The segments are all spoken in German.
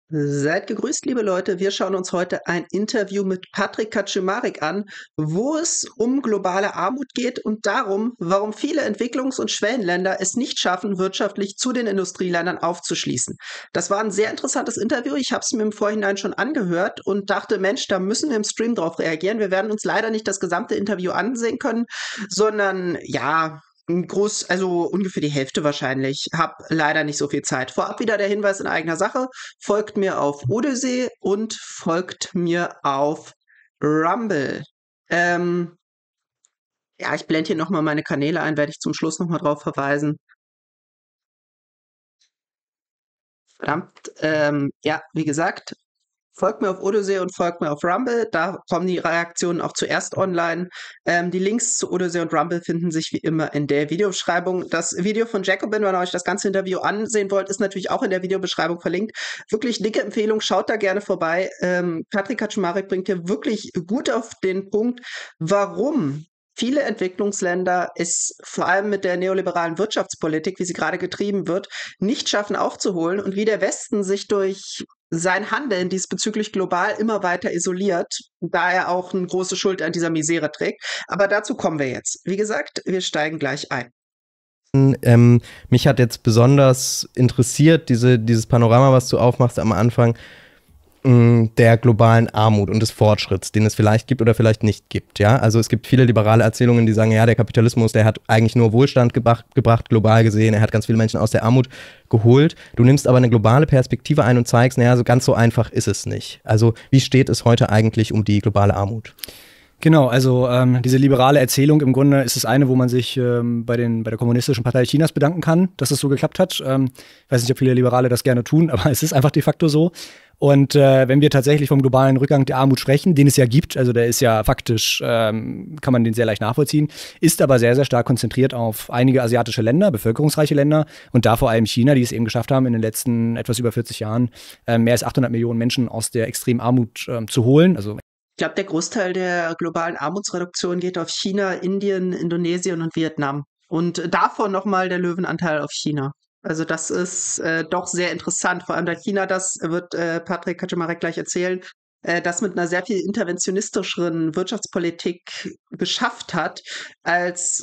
Seid gegrüßt, liebe Leute. Wir schauen uns heute ein Interview mit Patrick Kaczmarek an, wo es um globale Armut geht und darum, warum viele Entwicklungs- und Schwellenländer es nicht schaffen, wirtschaftlich zu den Industrieländern aufzuschließen. Das war ein sehr interessantes Interview. Ich habe es mir im Vorhinein schon angehört und dachte, Mensch, da müssen wir im Stream drauf reagieren. Wir werden uns leider nicht das gesamte Interview ansehen können, sondern ja, also ungefähr die Hälfte wahrscheinlich. Hab leider nicht so viel Zeit. Vorab wieder der Hinweis in eigener Sache. Folgt mir auf Odyssey und folgt mir auf Rumble. Ähm, ja, ich blende hier nochmal meine Kanäle ein, werde ich zum Schluss nochmal drauf verweisen. Verdammt. Ja, wie gesagt, folgt mir auf Odyssey und folgt mir auf Rumble. Da kommen die Reaktionen auch zuerst online. Die Links zu Odyssey und Rumble finden sich wie immer in der Videobeschreibung. Das Video von Jacobin, wenn ihr euch das ganze Interview ansehen wollt, ist natürlich auch in der Videobeschreibung verlinkt. Wirklich dicke Empfehlung, schaut da gerne vorbei. Patrick Kaczmarek bringt hier wirklich gut auf den Punkt, warum viele Entwicklungsländer es vor allem mit der neoliberalen Wirtschaftspolitik, wie sie gerade getrieben wird, nicht schaffen aufzuholen und wie der Westen sich durch sein Handeln diesbezüglich global immer weiter isoliert, da er auch eine große Schuld an dieser Misere trägt. Aber dazu kommen wir jetzt. Wie gesagt, wir steigen gleich ein. Mich hat jetzt besonders interessiert, dieses Panorama, was du aufmachst am Anfang, der globalen Armut und des Fortschritts, den es vielleicht gibt oder vielleicht nicht gibt. Ja? Also es gibt viele liberale Erzählungen, die sagen, ja, der Kapitalismus, der hat eigentlich nur Wohlstand gebracht, global gesehen. Er hat ganz viele Menschen aus der Armut geholt. Du nimmst aber eine globale Perspektive ein und zeigst, naja, so ganz so einfach ist es nicht. Also wie steht es heute eigentlich um die globale Armut? Genau, also diese liberale Erzählung im Grunde ist das eine, wo man sich bei der Kommunistischen Partei Chinas bedanken kann, dass es so geklappt hat. Ich weiß nicht, ob viele Liberale das gerne tun, aber es ist einfach de facto so. Und wenn wir tatsächlich vom globalen Rückgang der Armut sprechen, den es ja gibt, also der ist ja faktisch, kann man den sehr leicht nachvollziehen, ist aber sehr, sehr stark konzentriert auf einige asiatische Länder, bevölkerungsreiche Länder und da vor allem China, die es eben geschafft haben, in den letzten etwas über 40 Jahren mehr als 800 Millionen Menschen aus der extremen Armut zu holen. Also Ich glaube, der Großteil der globalen Armutsreduktion geht auf China, Indien, Indonesien und Vietnam. Und davon nochmal der Löwenanteil auf China. Also das ist doch sehr interessant. Vor allem da China, das wird Patrick Kaczmarek gleich erzählen, das mit einer sehr viel interventionistischeren Wirtschaftspolitik geschafft hat, als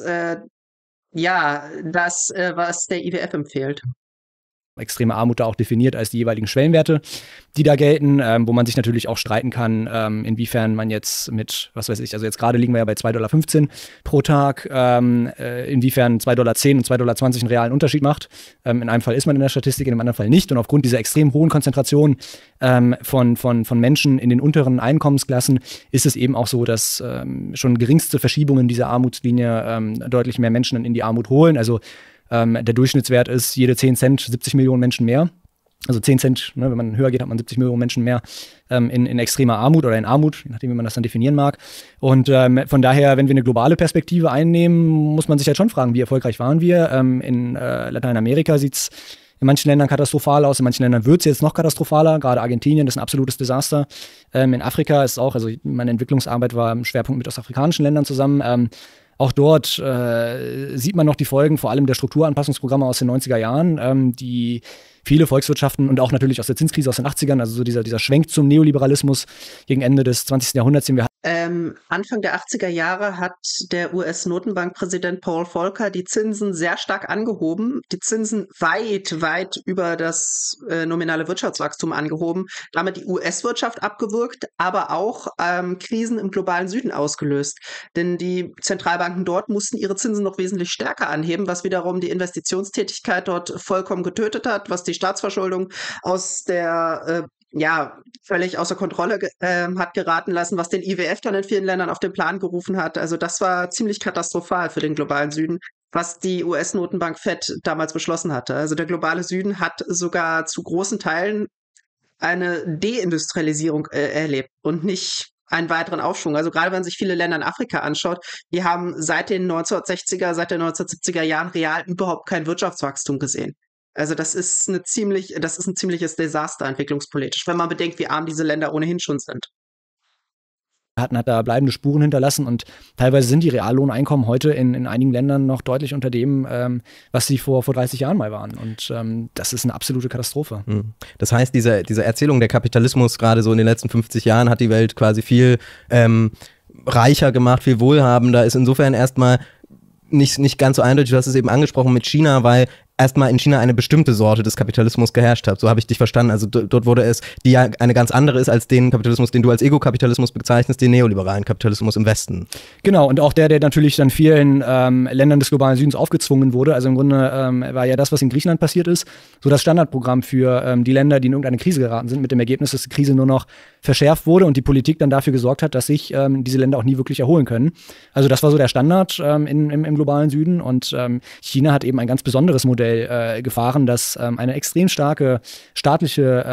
ja das, was der IWF empfiehlt. extreme Armut da auch definiert als die jeweiligen Schwellenwerte, die da gelten, wo man sich natürlich auch streiten kann, inwiefern man jetzt mit, was weiß ich, also jetzt gerade liegen wir ja bei 2,15 $ pro Tag, inwiefern 2,10 $ und 2,20 $ einen realen Unterschied macht. In einem Fall ist man in der Statistik, in dem anderen Fall nicht. Und aufgrund dieser extrem hohen Konzentration von Menschen in den unteren Einkommensklassen ist es eben auch so, dass schon geringste Verschiebungen dieser Armutslinie deutlich mehr Menschen in die Armut holen. Also der Durchschnittswert ist jede 10 Cent 70 Millionen Menschen mehr. Also 10 Cent, ne, wenn man höher geht, hat man 70 Millionen Menschen mehr in extremer Armut oder in Armut, je nachdem, wie man das dann definieren mag. Und von daher, wenn wir eine globale Perspektive einnehmen, muss man sich halt schon fragen, wie erfolgreich waren wir. In Lateinamerika sieht es in manchen Ländern katastrophal aus, in manchen Ländern wird es jetzt noch katastrophaler. Gerade Argentinien ist ein absolutes Desaster. In Afrika ist es auch, also meine Entwicklungsarbeit war im Schwerpunkt mit ostafrikanischen Ländern zusammen. Auch dort sieht man noch die Folgen, vor allem der Strukturanpassungsprogramme aus den 90er Jahren, die viele Volkswirtschaften und auch natürlich aus der Zinskrise aus den 80ern, also so dieser Schwenk zum Neoliberalismus gegen Ende des 20. Jahrhunderts, den wir Anfang der 80er Jahre hat der US-Notenbankpräsident Paul Volcker die Zinsen sehr stark angehoben, die Zinsen weit, weit über das nominale Wirtschaftswachstum angehoben, damit die US-Wirtschaft abgewürgt, aber auch Krisen im globalen Süden ausgelöst. Denn die Zentralbanken dort mussten ihre Zinsen noch wesentlich stärker anheben, was wiederum die Investitionstätigkeit dort vollkommen getötet hat, was die Staatsverschuldung aus der ja, völlig außer Kontrolle hat geraten lassen, was den IWF dann in vielen Ländern auf den Plan gerufen hat. Also das war ziemlich katastrophal für den globalen Süden, was die US-Notenbank Fed damals beschlossen hatte. Also der globale Süden hat sogar zu großen Teilen eine Deindustrialisierung erlebt und nicht einen weiteren Aufschwung. Also gerade wenn man sich viele Länder in Afrika anschaut, die haben seit den 1960er, seit den 1970er Jahren real überhaupt kein Wirtschaftswachstum gesehen. Also das ist ein ziemliches Desaster entwicklungspolitisch, wenn man bedenkt, wie arm diese Länder ohnehin schon sind. hat da bleibende Spuren hinterlassen und teilweise sind die Reallohneinkommen heute in einigen Ländern noch deutlich unter dem, was sie vor 30 Jahren mal waren. Und das ist eine absolute Katastrophe. Das heißt, diese Erzählung, der Kapitalismus gerade so in den letzten 50 Jahren hat die Welt quasi viel reicher gemacht, viel wohlhabender, ist insofern erstmal nicht ganz so eindeutig. Du hast es eben angesprochen mit China, weil erstmal in China eine bestimmte Sorte des Kapitalismus geherrscht hat. So habe ich dich verstanden. Also dort wurde es, die ja eine ganz andere ist als den Kapitalismus, den du als Ego-Kapitalismus bezeichnest, den neoliberalen Kapitalismus im Westen. Genau, und auch der natürlich dann vielen Ländern des globalen Südens aufgezwungen wurde. Also im Grunde war ja das, was in Griechenland passiert ist, so das Standardprogramm für die Länder, die in irgendeine Krise geraten sind, mit dem Ergebnis, dass die Krise nur noch verschärft wurde und die Politik dann dafür gesorgt hat, dass sich diese Länder auch nie wirklich erholen können. Also das war so der Standard im globalen Süden und China hat eben ein ganz besonderes Modell gefahren, das eine extrem starke staatliche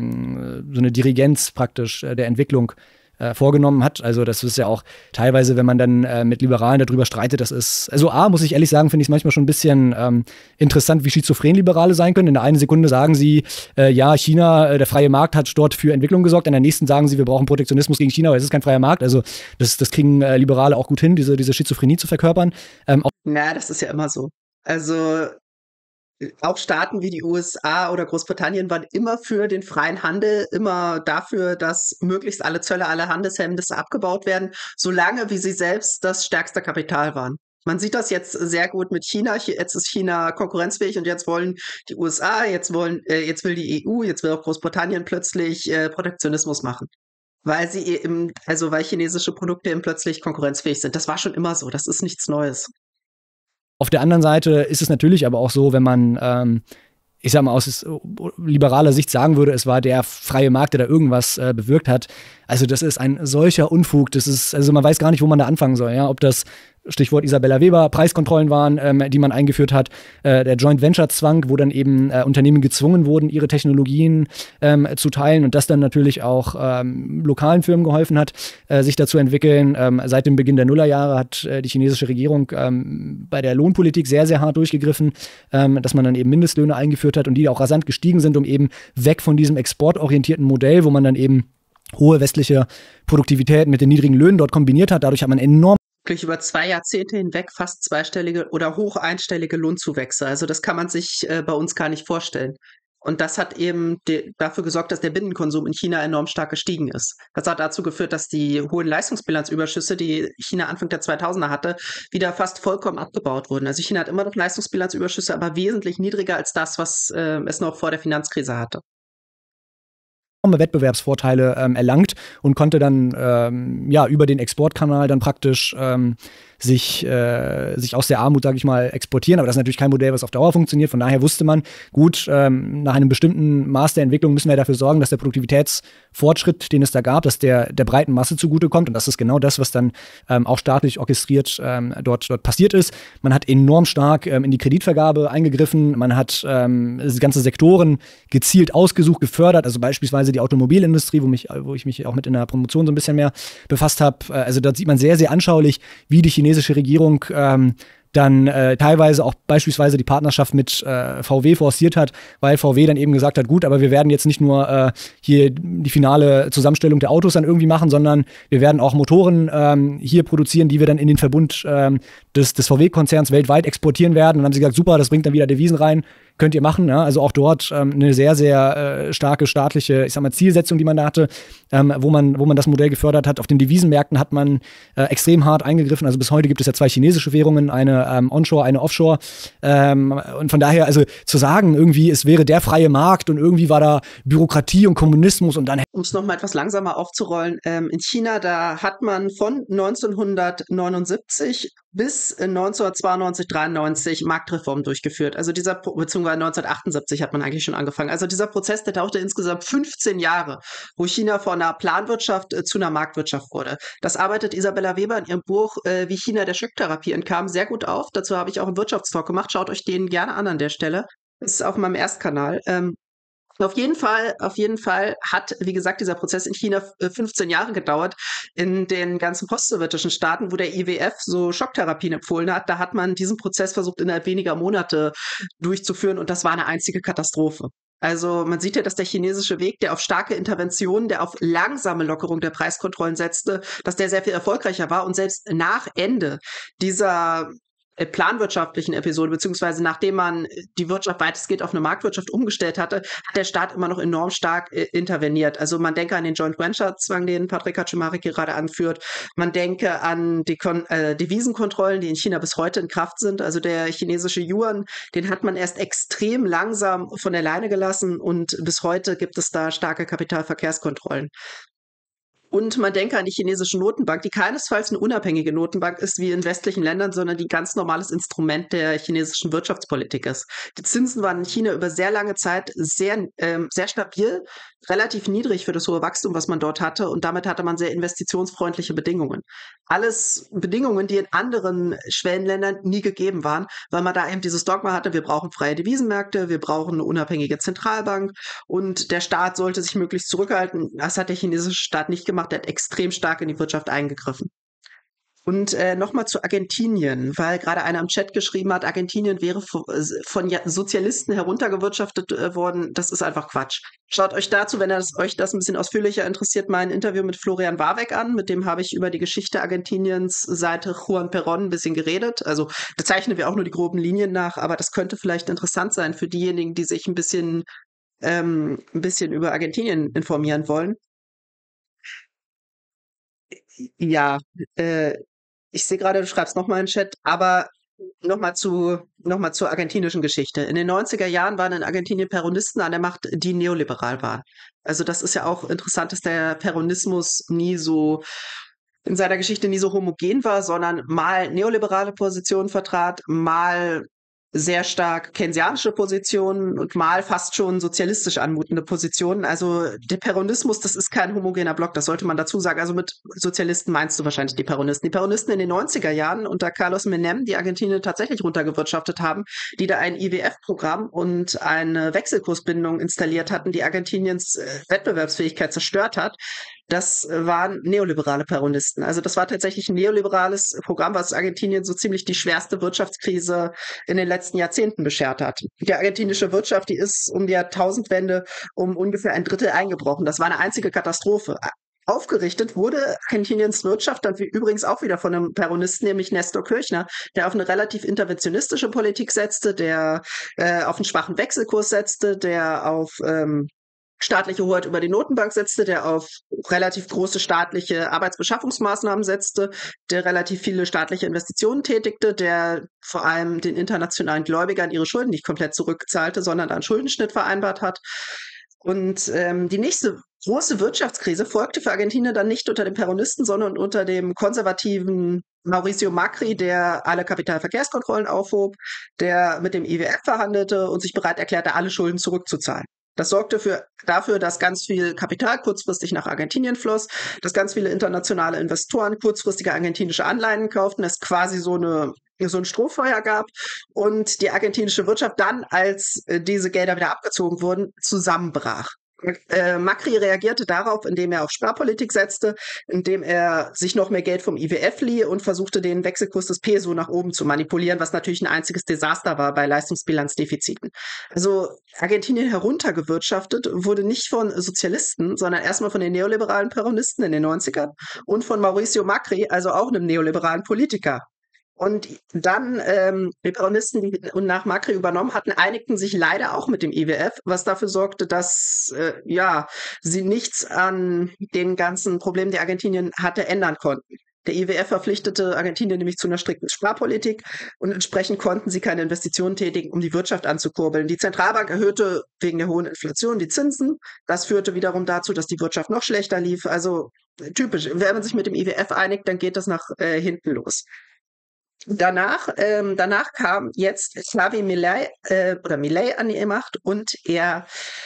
so eine Dirigenz praktisch der Entwicklung vorgenommen hat. Also das ist ja auch teilweise, wenn man dann mit Liberalen darüber streitet, das ist, also muss ich ehrlich sagen, finde ich es manchmal schon ein bisschen interessant, wie schizophren Liberale sein können. In der einen Sekunde sagen sie, ja, China, der freie Markt hat dort für Entwicklung gesorgt. In der nächsten sagen sie, wir brauchen Protektionismus gegen China, weil es ist kein freier Markt. Also das kriegen Liberale auch gut hin, diese Schizophrenie zu verkörpern. Das ist ja immer so. Also auch Staaten wie die USA oder Großbritannien waren immer für den freien Handel, immer dafür, dass möglichst alle Zölle, alle Handelshemmnisse abgebaut werden, solange wie sie selbst das stärkste Kapital waren. Man sieht das jetzt sehr gut mit China. Jetzt ist China konkurrenzfähig und jetzt wollen die USA, jetzt will die EU, jetzt will auch Großbritannien plötzlich Protektionismus machen. Weil weil chinesische Produkte eben plötzlich konkurrenzfähig sind. Das war schon immer so. Das ist nichts Neues. Auf der anderen Seite ist es natürlich aber auch so, wenn man, ich sag mal, aus liberaler Sicht sagen würde, es war der freie Markt, der da irgendwas bewirkt hat. Also das ist ein solcher Unfug. Also man weiß gar nicht, wo man da anfangen soll. Ja? Ob das Stichwort Isabella Weber, Preiskontrollen waren, die man eingeführt hat, der Joint-Venture-Zwang, wo dann eben Unternehmen gezwungen wurden, ihre Technologien zu teilen und das dann natürlich auch lokalen Firmen geholfen hat, sich da zu entwickeln. Seit dem Beginn der Nullerjahre hat die chinesische Regierung bei der Lohnpolitik sehr, sehr hart durchgegriffen, dass man dann eben Mindestlöhne eingeführt hat und die auch rasant gestiegen sind, um eben weg von diesem exportorientierten Modell, wo man dann eben hohe westliche Produktivität mit den niedrigen Löhnen dort kombiniert hat. Dadurch hat man enorm über 2 Jahrzehnte hinweg fast zweistellige oder hoch einstellige Lohnzuwächse. Also das kann man sich bei uns gar nicht vorstellen. Und das hat eben dafür gesorgt, dass der Binnenkonsum in China enorm stark gestiegen ist. Das hat dazu geführt, dass die hohen Leistungsbilanzüberschüsse, die China Anfang der 2000er hatte, wieder fast vollkommen abgebaut wurden. Also China hat immer noch Leistungsbilanzüberschüsse, aber wesentlich niedriger als das, was es noch vor der Finanzkrise hatte. Wettbewerbsvorteile erlangt und konnte dann über den Exportkanal dann praktisch sich aus der Armut, sage ich mal, exportieren. Aber das ist natürlich kein Modell, was auf Dauer funktioniert. Von daher wusste man, gut, nach einem bestimmten Maß der Entwicklung müssen wir dafür sorgen, dass der Produktivitätsfortschritt, den es da gab, dass der breiten Masse zugutekommt. Und das ist genau das, was dann auch staatlich orchestriert dort passiert ist. Man hat enorm stark in die Kreditvergabe eingegriffen. Man hat ganze Sektoren gezielt ausgesucht, gefördert. Also beispielsweise die Automobilindustrie, wo ich mich auch mit in der Promotion so ein bisschen mehr befasst habe. Also da sieht man sehr, sehr anschaulich, wie die chinesische Regierung dann teilweise auch beispielsweise die Partnerschaft mit VW forciert hat, weil VW dann eben gesagt hat, gut, aber wir werden jetzt nicht nur hier die finale Zusammenstellung der Autos dann irgendwie machen, sondern wir werden auch Motoren hier produzieren, die wir dann in den Verbund des VW-Konzerns weltweit exportieren werden. Und dann haben sie gesagt, super, das bringt dann wieder Devisen rein, könnt ihr machen. Ja? Also auch dort eine sehr, sehr starke staatliche, ich sag mal, Zielsetzung, die man da hatte, wo man das Modell gefördert hat. Auf den Devisenmärkten hat man extrem hart eingegriffen. Also bis heute gibt es ja 2 chinesische Währungen, eine Onshore, eine Offshore. Und von daher, also zu sagen, irgendwie, es wäre der freie Markt und irgendwie war da Bürokratie und Kommunismus und dann. Um es nochmal etwas langsamer aufzurollen, in China, da hat man von 1979 bis 1992, 93 Marktreformen durchgeführt. Also beziehungsweise 1978 hat man eigentlich schon angefangen. Also dieser Prozess, der dauerte insgesamt 15 Jahre, wo China von einer Planwirtschaft zu einer Marktwirtschaft wurde. Das arbeitet Isabella Weber in ihrem Buch Wie China der Schocktherapie entkam sehr gut auf. Dazu habe ich auch einen Wirtschaftstalk gemacht. Schaut euch den gerne an der Stelle. Das ist auf meinem Erstkanal. Auf jeden Fall hat, wie gesagt, dieser Prozess in China 15 Jahre gedauert. In den ganzen postsowjetischen Staaten, wo der IWF so Schocktherapien empfohlen hat, da hat man diesen Prozess versucht, innerhalb weniger Monate durchzuführen und das war eine einzige Katastrophe. Also man sieht ja, dass der chinesische Weg, der auf starke Interventionen, der auf langsame Lockerung der Preiskontrollen setzte, dass der sehr viel erfolgreicher war. Und selbst nach Ende dieser planwirtschaftlichen Episode, beziehungsweise nachdem man die Wirtschaft weitestgehend auf eine Marktwirtschaft umgestellt hatte, hat der Staat immer noch enorm stark interveniert. Also man denke an den Joint Venture Zwang, den Patrick Kaczmarek gerade anführt. Man denke an die Devisenkontrollen, die in China bis heute in Kraft sind. Also der chinesische Yuan, den hat man erst extrem langsam von der Leine gelassen und bis heute gibt es da starke Kapitalverkehrskontrollen. Und man denke an die chinesische Notenbank, die keinesfalls eine unabhängige Notenbank ist wie in westlichen Ländern, sondern die ganz normales Instrument der chinesischen Wirtschaftspolitik ist. Die Zinsen waren in China über sehr lange Zeit sehr stabil, relativ niedrig für das hohe Wachstum, was man dort hatte. Und damit hatte man sehr investitionsfreundliche Bedingungen. Alles Bedingungen, die in anderen Schwellenländern nie gegeben waren, weil man da eben dieses Dogma hatte, wir brauchen freie Devisenmärkte, wir brauchen eine unabhängige Zentralbank und der Staat sollte sich möglichst zurückhalten. Das hat der chinesische Staat nicht gemacht, der hat extrem stark in die Wirtschaft eingegriffen. Und nochmal zu Argentinien, weil gerade einer im Chat geschrieben hat, Argentinien wäre von Sozialisten heruntergewirtschaftet worden. Das ist einfach Quatsch. Schaut euch dazu, wenn euch das ein bisschen ausführlicher interessiert, mein Interview mit Florian Warweck an. Mit dem habe ich über die Geschichte Argentiniens seit Juan Perón ein bisschen geredet. Also da zeichnen wir auch nur die groben Linien nach, aber das könnte vielleicht interessant sein für diejenigen, die sich ein bisschen über Argentinien informieren wollen. Ja, ich sehe gerade, du schreibst nochmal in den Chat, aber nochmal zur argentinischen Geschichte. In den 90er Jahren waren in Argentinien Peronisten an der Macht, die neoliberal waren. Also das ist ja auch interessant, dass der Peronismus in seiner Geschichte nie so homogen war, sondern mal neoliberale Positionen vertrat, mal sehr stark keynesianische Positionen und mal fast schon sozialistisch anmutende Positionen. Also der Peronismus, das ist kein homogener Block, das sollte man dazu sagen. Also mit Sozialisten meinst du wahrscheinlich die Peronisten. Die Peronisten in den 90er Jahren unter Carlos Menem, die Argentinien tatsächlich runtergewirtschaftet haben, die da ein IWF-Programm und eine Wechselkursbindung installiert hatten, die Argentiniens Wettbewerbsfähigkeit zerstört hat. Das waren neoliberale Peronisten. Also das war tatsächlich ein neoliberales Programm, was Argentinien so ziemlich die schwerste Wirtschaftskrise in den letzten Jahrzehnten beschert hat. Die argentinische Wirtschaft, die ist um die Jahrtausendwende um ungefähr ein Drittel eingebrochen. Das war eine einzige Katastrophe. Aufgerichtet wurde Argentiniens Wirtschaft dann übrigens auch wieder von einem Peronisten, nämlich Néstor Kirchner, der auf eine relativ interventionistische Politik setzte, der auf einen schwachen Wechselkurs setzte, der auf staatliche Hoheit über die Notenbank setzte, der auf relativ große staatliche Arbeitsbeschaffungsmaßnahmen setzte, der relativ viele staatliche Investitionen tätigte, der vor allem den internationalen Gläubigern ihre Schulden nicht komplett zurückzahlte, sondern einen Schuldenschnitt vereinbart hat. Und die nächste große Wirtschaftskrise folgte für Argentinien dann nicht unter den Peronisten, sondern unter dem konservativen Mauricio Macri, der alle Kapitalverkehrskontrollen aufhob, der mit dem IWF verhandelte und sich bereit erklärte, alle Schulden zurückzuzahlen. Das sorgte dafür, dass ganz viel Kapital kurzfristig nach Argentinien floss, dass ganz viele internationale Investoren kurzfristige argentinische Anleihen kauften, es quasi so ein Strohfeuer gab und die argentinische Wirtschaft dann, als diese Gelder wieder abgezogen wurden, zusammenbrach. Macri reagierte darauf, indem er auf Sparpolitik setzte, indem er sich noch mehr Geld vom IWF lieh und versuchte, den Wechselkurs des Peso nach oben zu manipulieren, was natürlich ein einziges Desaster war bei Leistungsbilanzdefiziten. Also Argentinien heruntergewirtschaftet wurde nicht von Sozialisten, sondern erstmal von den neoliberalen Peronisten in den 90ern und von Mauricio Macri, also auch einem neoliberalen Politiker. Und dann die Peronisten, die nach Macri übernommen hatten, einigten sich leider auch mit dem IWF, was dafür sorgte, dass sie nichts an den ganzen Problemen, die Argentinien hatte, ändern konnten. Der IWF verpflichtete Argentinien nämlich zu einer strikten Sparpolitik und entsprechend konnten sie keine Investitionen tätigen, um die Wirtschaft anzukurbeln. Die Zentralbank erhöhte wegen der hohen Inflation die Zinsen. Das führte wiederum dazu, dass die Wirtschaft noch schlechter lief. Also typisch, wenn man sich mit dem IWF einigt, dann geht das nach hinten los. Danach kam jetzt Javier Milei an die Macht und er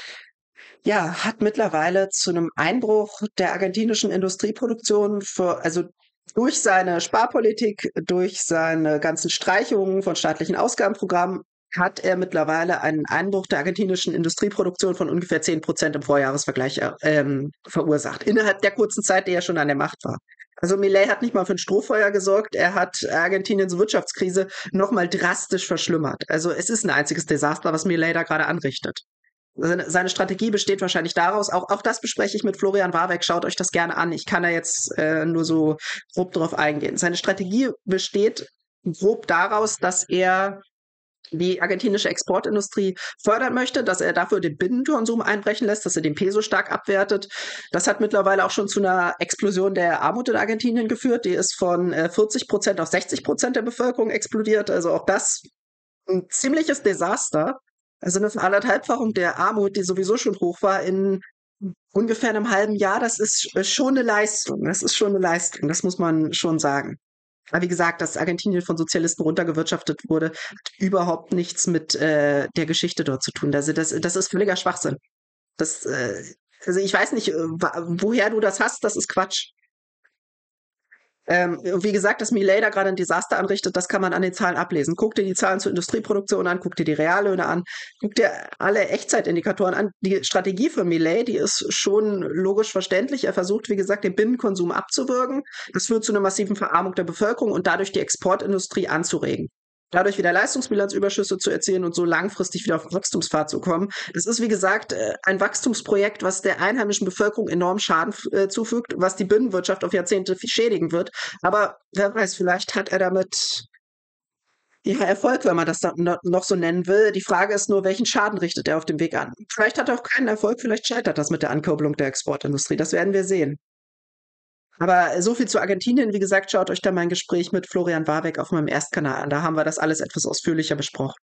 hat mittlerweile zu einem Einbruch der argentinischen Industrieproduktion durch seine Sparpolitik, durch seine ganzen Streichungen von staatlichen Ausgabenprogrammen hat er mittlerweile einen Einbruch der argentinischen Industrieproduktion von ungefähr 10% im Vorjahresvergleich verursacht, innerhalb der kurzen Zeit, die er schon an der Macht war. Also Milei hat nicht mal für ein Strohfeuer gesorgt, er hat Argentiniens Wirtschaftskrise nochmal drastisch verschlimmert. Also es ist ein einziges Desaster, was Milei da gerade anrichtet. Seine Strategie besteht wahrscheinlich daraus, auch das bespreche ich mit Florian Warweck, schaut euch das gerne an. Ich kann da jetzt nur so grob drauf eingehen. Seine Strategie besteht grob daraus, dass er die argentinische Exportindustrie fördern möchte, dass er dafür den Binnenkonsum einbrechen lässt, dass er den Peso stark abwertet. Das hat mittlerweile auch schon zu einer Explosion der Armut in Argentinien geführt. Die ist von 40% auf 60% der Bevölkerung explodiert. Also auch das ein ziemliches Desaster. Also eine Anderthalbfachung der Armut, die sowieso schon hoch war, in ungefähr einem halben Jahr, das ist schon eine Leistung. Das ist schon eine Leistung, das muss man schon sagen. Aber wie gesagt, dass Argentinien von Sozialisten runtergewirtschaftet wurde, hat überhaupt nichts mit der Geschichte dort zu tun. Das ist völliger Schwachsinn. Also ich weiß nicht, woher du das hast, das ist Quatsch. Wie gesagt, dass Milei da gerade ein Desaster anrichtet, das kann man an den Zahlen ablesen. Guck dir die Zahlen zur Industrieproduktion an, guck dir die Reallöhne an, guck dir alle Echtzeitindikatoren an. Die Strategie für Milei, die ist schon logisch verständlich. Er versucht, wie gesagt, den Binnenkonsum abzuwürgen. Das führt zu einer massiven Verarmung der Bevölkerung und dadurch die Exportindustrie anzuregen. Dadurch wieder Leistungsbilanzüberschüsse zu erzielen und so langfristig wieder auf Wachstumspfad zu kommen. Das ist, wie gesagt, ein Wachstumsprojekt, was der einheimischen Bevölkerung enorm Schaden zufügt, was die Binnenwirtschaft auf Jahrzehnte schädigen wird. Aber wer weiß, vielleicht hat er damit Erfolg, wenn man das dann noch so nennen will. Die Frage ist nur, welchen Schaden richtet er auf dem Weg an? Vielleicht hat er auch keinen Erfolg, vielleicht scheitert das mit der Ankurbelung der Exportindustrie. Das werden wir sehen. Aber so viel zu Argentinien. Wie gesagt, schaut euch da mein Gespräch mit Florian Warweck auf meinem Erstkanal an. Da haben wir das alles etwas ausführlicher besprochen.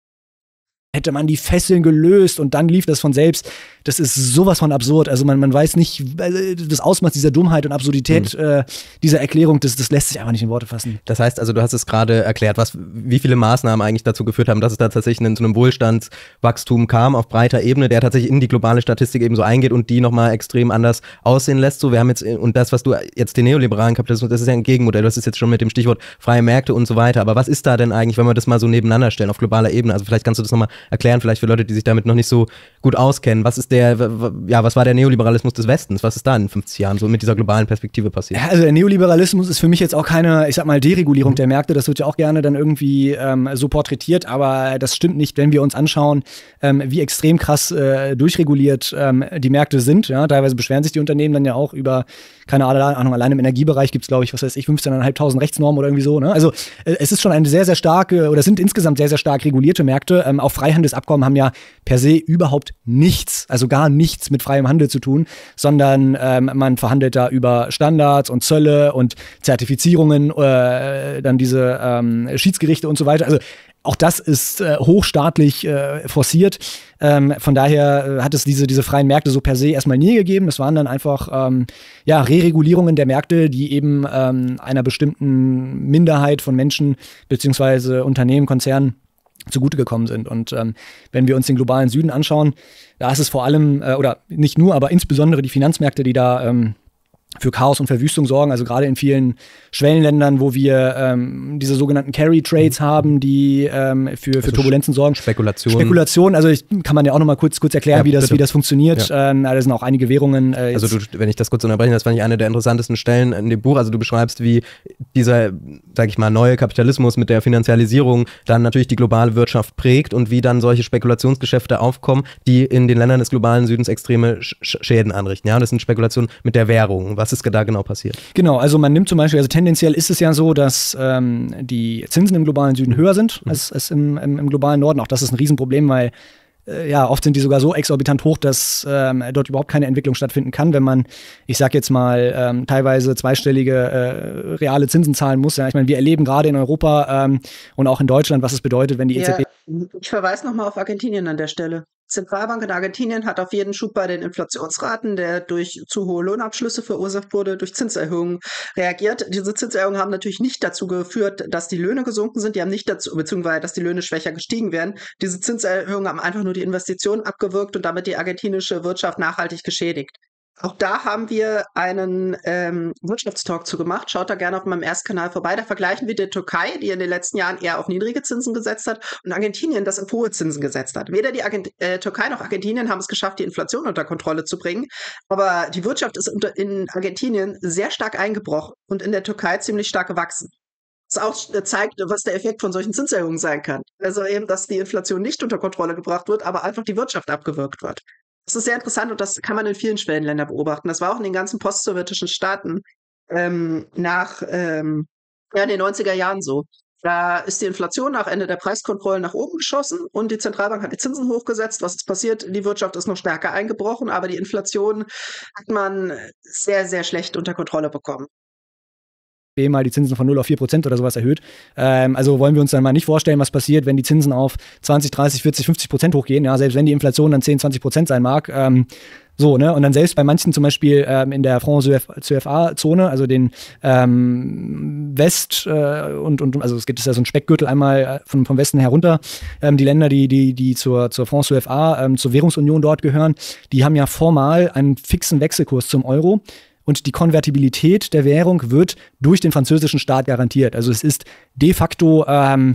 Hätte man die Fesseln gelöst und dann lief das von selbst. Das ist sowas von absurd. Also man weiß nicht, das Ausmaß dieser Dummheit und Absurdität dieser Erklärung, das lässt sich einfach nicht in Worte fassen. Das heißt also, du hast es gerade erklärt, wie viele Maßnahmen eigentlich dazu geführt haben, dass es da tatsächlich zu einem Wohlstandswachstum kam auf breiter Ebene, der tatsächlich in die globale Statistik eben so eingeht und die nochmal extrem anders aussehen lässt. So, wir haben jetzt, und das, was du jetzt den neoliberalen Kapitalismus, das ist ja ein Gegenmodell, das ist jetzt schon mit dem Stichwort freie Märkte und so weiter. Aber was ist da denn eigentlich, wenn wir das mal so nebeneinander stellen auf globaler Ebene? Also vielleicht kannst du das nochmal erklären, vielleicht für Leute, die sich damit noch nicht so gut auskennen. Was war der Neoliberalismus des Westens? Was ist da in 50 Jahren so mit dieser globalen Perspektive passiert? Ja, also der Neoliberalismus ist für mich jetzt auch keine, ich sag mal, Deregulierung der Märkte. Das wird ja auch gerne dann irgendwie so porträtiert, aber das stimmt nicht, wenn wir uns anschauen, wie extrem krass durchreguliert die Märkte sind. Ja? Teilweise beschweren sich die Unternehmen dann ja auch über, keine Ahnung, allein im Energiebereich gibt es, glaube ich, 15.500 Rechtsnormen oder irgendwie so. Ne? Also es ist schon eine sehr, sehr starke, oder sind insgesamt sehr, sehr stark regulierte Märkte. Auch Freihandelsabkommen haben ja per se überhaupt nichts, also gar nichts mit freiem Handel zu tun, sondern man verhandelt da über Standards und Zölle und Zertifizierungen, dann diese Schiedsgerichte und so weiter. Also auch das ist hochstaatlich forciert. Von daher hat es diese freien Märkte so per se erstmal nie gegeben. Das waren dann einfach Re-Regulierungen der Märkte, die eben einer bestimmten Minderheit von Menschen beziehungsweise Unternehmen, Konzernen zugute gekommen sind. Und wenn wir uns den globalen Süden anschauen, da ist es vor allem, oder nicht nur, aber insbesondere die Finanzmärkte, die da für Chaos und Verwüstung sorgen, also gerade in vielen Schwellenländern, wo wir diese sogenannten Carry-Trades haben, die für Turbulenzen sorgen. Spekulation, also kann man ja auch noch mal kurz erklären, wie das funktioniert. Ja. Da sind auch einige Währungen. Also wenn ich das kurz unterbreche, das fand ich eine der interessantesten Stellen in dem Buch. Also du beschreibst, wie dieser, sag ich mal, neue Kapitalismus mit der Finanzialisierung dann natürlich die globale Wirtschaft prägt und wie dann solche Spekulationsgeschäfte aufkommen, die in den Ländern des globalen Südens extreme Schäden anrichten. Ja, das sind Spekulationen mit der Währung. Was ist da genau passiert? Genau, also man nimmt zum Beispiel, also tendenziell ist es ja so, dass die Zinsen im globalen Süden höher sind als im globalen Norden. Auch das ist ein Riesenproblem, weil oft sind die sogar so exorbitant hoch, dass dort überhaupt keine Entwicklung stattfinden kann, wenn man, ich sag jetzt mal, teilweise zweistellige reale Zinsen zahlen muss. Ja, ich meine, wir erleben gerade in Europa und auch in Deutschland, was es bedeutet, wenn die EZB... Ich verweise nochmal auf Argentinien an der Stelle. Die Zentralbank in Argentinien hat auf jeden Schub bei den Inflationsraten, der durch zu hohe Lohnabschlüsse verursacht wurde, durch Zinserhöhungen reagiert. Diese Zinserhöhungen haben natürlich nicht dazu geführt, dass die Löhne gesunken sind, die haben nicht dazu, beziehungsweise dass die Löhne schwächer gestiegen wären. Diese Zinserhöhungen haben einfach nur die Investitionen abgewürgt und damit die argentinische Wirtschaft nachhaltig geschädigt. Auch da haben wir einen Wirtschaftstalk zu gemacht. Schaut da gerne auf meinem Erstkanal vorbei. Da vergleichen wir die Türkei, die in den letzten Jahren eher auf niedrige Zinsen gesetzt hat, und Argentinien, das auf hohe Zinsen gesetzt hat. Weder die Türkei noch Argentinien haben es geschafft, die Inflation unter Kontrolle zu bringen. Aber die Wirtschaft ist in Argentinien sehr stark eingebrochen und in der Türkei ziemlich stark gewachsen. Das auch zeigt, was der Effekt von solchen Zinserhöhungen sein kann. Also eben, dass die Inflation nicht unter Kontrolle gebracht wird, aber einfach die Wirtschaft abgewürgt wird. Das ist sehr interessant und das kann man in vielen Schwellenländern beobachten. Das war auch in den ganzen postsowjetischen Staaten nach ja, in den 90er Jahren so. Da ist die Inflation nach Ende der Preiskontrollen nach oben geschossen und die Zentralbank hat die Zinsen hochgesetzt. Was ist passiert? Die Wirtschaft ist noch stärker eingebrochen, aber die Inflation hat man sehr, sehr schlecht unter Kontrolle bekommen. Mal die Zinsen von 0 auf 4% oder sowas erhöht. Also wollen wir uns dann mal nicht vorstellen, was passiert, wenn die Zinsen auf 20, 30, 40, 50% hochgehen. Ja, selbst wenn die Inflation dann 10, 20% sein mag. So, ne? Und dann selbst bei manchen zum Beispiel in der Franc CFA-Zone, also den West also es gibt ja so ein Speckgürtel einmal vom Westen herunter, die Länder, die zur Franc CFA, zur Währungsunion dort gehören, die haben ja formal einen fixen Wechselkurs zum Euro. Und die Konvertibilität der Währung wird durch den französischen Staat garantiert. Also es ist de facto, können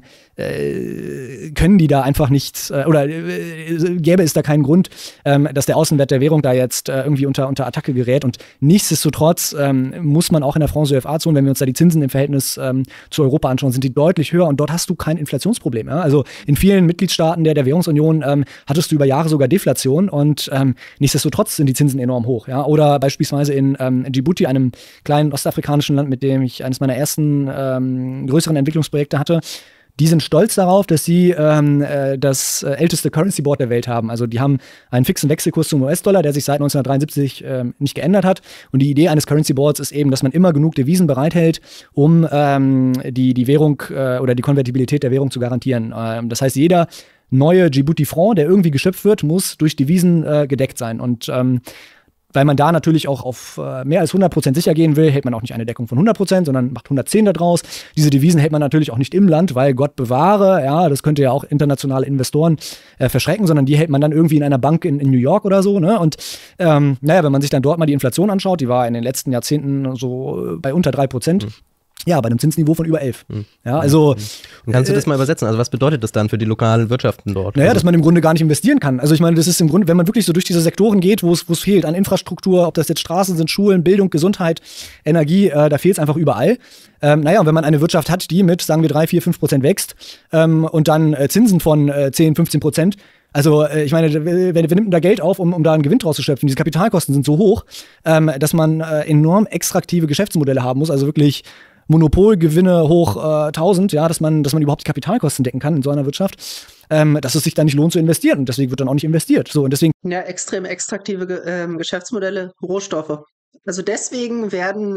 die da einfach nicht, gäbe es da keinen Grund, dass der Außenwert der Währung da jetzt irgendwie unter Attacke gerät. Und nichtsdestotrotz muss man auch in der Franc CFA-Zone, wenn wir uns da die Zinsen im Verhältnis zu Europa anschauen, sind die deutlich höher und dort hast du kein Inflationsproblem. Ja? Also in vielen Mitgliedstaaten der Währungsunion hattest du über Jahre sogar Deflation und nichtsdestotrotz sind die Zinsen enorm hoch. Ja? Oder beispielsweise in Djibouti, einem kleinen ostafrikanischen Land, mit dem ich eines meiner ersten größeren Entwicklungsprojekte hatte. Die sind stolz darauf, dass sie das älteste Currency Board der Welt haben. Also die haben einen fixen Wechselkurs zum US-Dollar, der sich seit 1973 nicht geändert hat. Und die Idee eines Currency Boards ist eben, dass man immer genug Devisen bereithält, um die Währung oder die Konvertibilität der Währung zu garantieren. Das heißt, jeder neue Djibouti-Franc, der irgendwie geschöpft wird, muss durch Devisen gedeckt sein. Und weil man da natürlich auch auf mehr als 100% sicher gehen will, hält man auch nicht eine Deckung von 100%, sondern macht 110 daraus. Diese Devisen hält man natürlich auch nicht im Land, weil Gott bewahre, ja, das könnte ja auch internationale Investoren verschrecken, sondern die hält man dann irgendwie in einer Bank in New York oder so. Ne? Und wenn man sich dann dort mal die Inflation anschaut, die war in den letzten Jahrzehnten so bei unter 3%. Ja, bei einem Zinsniveau von über 11. Ja, also, und kannst du das mal übersetzen? Also was bedeutet das dann für die lokalen Wirtschaften dort? Naja, dass man im Grunde gar nicht investieren kann. Also ich meine, das ist im Grunde, wenn man wirklich so durch diese Sektoren geht, wo es fehlt an Infrastruktur, ob das jetzt Straßen sind, Schulen, Bildung, Gesundheit, Energie, da fehlt es einfach überall. Und wenn man eine Wirtschaft hat, die mit, sagen wir, 3, 4, 5% wächst und dann Zinsen von 10, 15%, also ich meine, wer nimmt denn da Geld auf, um da einen Gewinn draus zu schöpfen? Diese Kapitalkosten sind so hoch, dass man enorm extraktive Geschäftsmodelle haben muss, also wirklich Monopolgewinne hoch 1000, ja, dass man überhaupt die Kapitalkosten decken kann in so einer Wirtschaft, dass es sich dann nicht lohnt zu investieren und deswegen wird dann auch nicht investiert. So, und deswegen ja, extrem extraktive Geschäftsmodelle, Rohstoffe. Also deswegen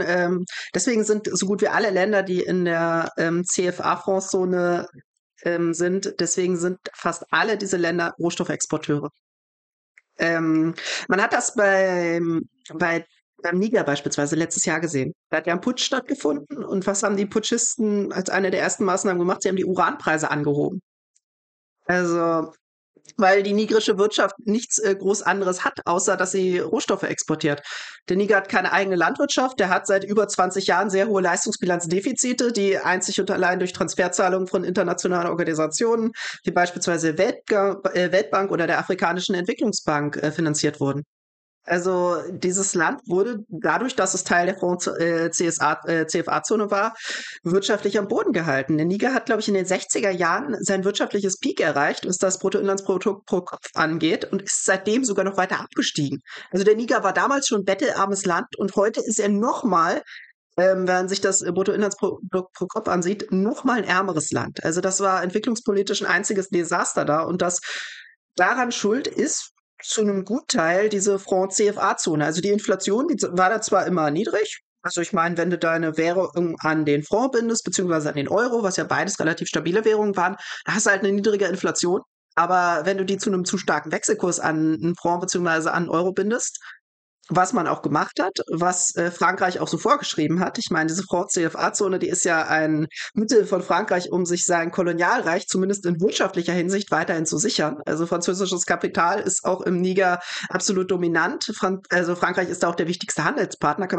sind so gut wie alle Länder, die in der CFA-Fondszone deswegen sind fast alle diese Länder Rohstoffexporteure. Man hat das beim Niger beispielsweise letztes Jahr gesehen. Da hat ja ein Putsch stattgefunden und was haben die Putschisten als eine der ersten Maßnahmen gemacht? Sie haben die Uranpreise angehoben. Also, weil die nigerische Wirtschaft nichts groß anderes hat, außer dass sie Rohstoffe exportiert. Der Niger hat keine eigene Landwirtschaft, der hat seit über 20 Jahren sehr hohe Leistungsbilanzdefizite, die einzig und allein durch Transferzahlungen von internationalen Organisationen, wie beispielsweise Weltbank oder der Afrikanischen Entwicklungsbank, finanziert wurden. Also dieses Land wurde dadurch, dass es Teil der CFA-Zone war, wirtschaftlich am Boden gehalten. Der Niger hat, glaube ich, in den 60er Jahren sein wirtschaftliches Peak erreicht, was das Bruttoinlandsprodukt pro Kopf angeht und ist seitdem sogar noch weiter abgestiegen. Also der Niger war damals schon ein bettelarmes Land und heute ist er nochmal, wenn man sich das Bruttoinlandsprodukt pro Kopf ansieht, nochmal ein ärmeres Land. Also das war entwicklungspolitisch ein einziges Desaster da und das daran schuld ist zu einem Gutteil diese Franc CFA-Zone. Also die Inflation, die war da zwar immer niedrig. Also ich meine, wenn du deine Währung an den Franc bindest, beziehungsweise an den Euro, was ja beides relativ stabile Währungen waren, da hast du halt eine niedrige Inflation. Aber wenn du die zu einem zu starken Wechselkurs an einen Franc beziehungsweise an einen Euro bindest, was man auch gemacht hat, was Frankreich auch so vorgeschrieben hat. Ich meine, diese Franc-CFA-Zone, die ist ja ein Mittel von Frankreich, um sich sein Kolonialreich zumindest in wirtschaftlicher Hinsicht weiterhin zu sichern. Also französisches Kapital ist auch im Niger absolut dominant. Also Frankreich ist da auch der wichtigste Handelspartner.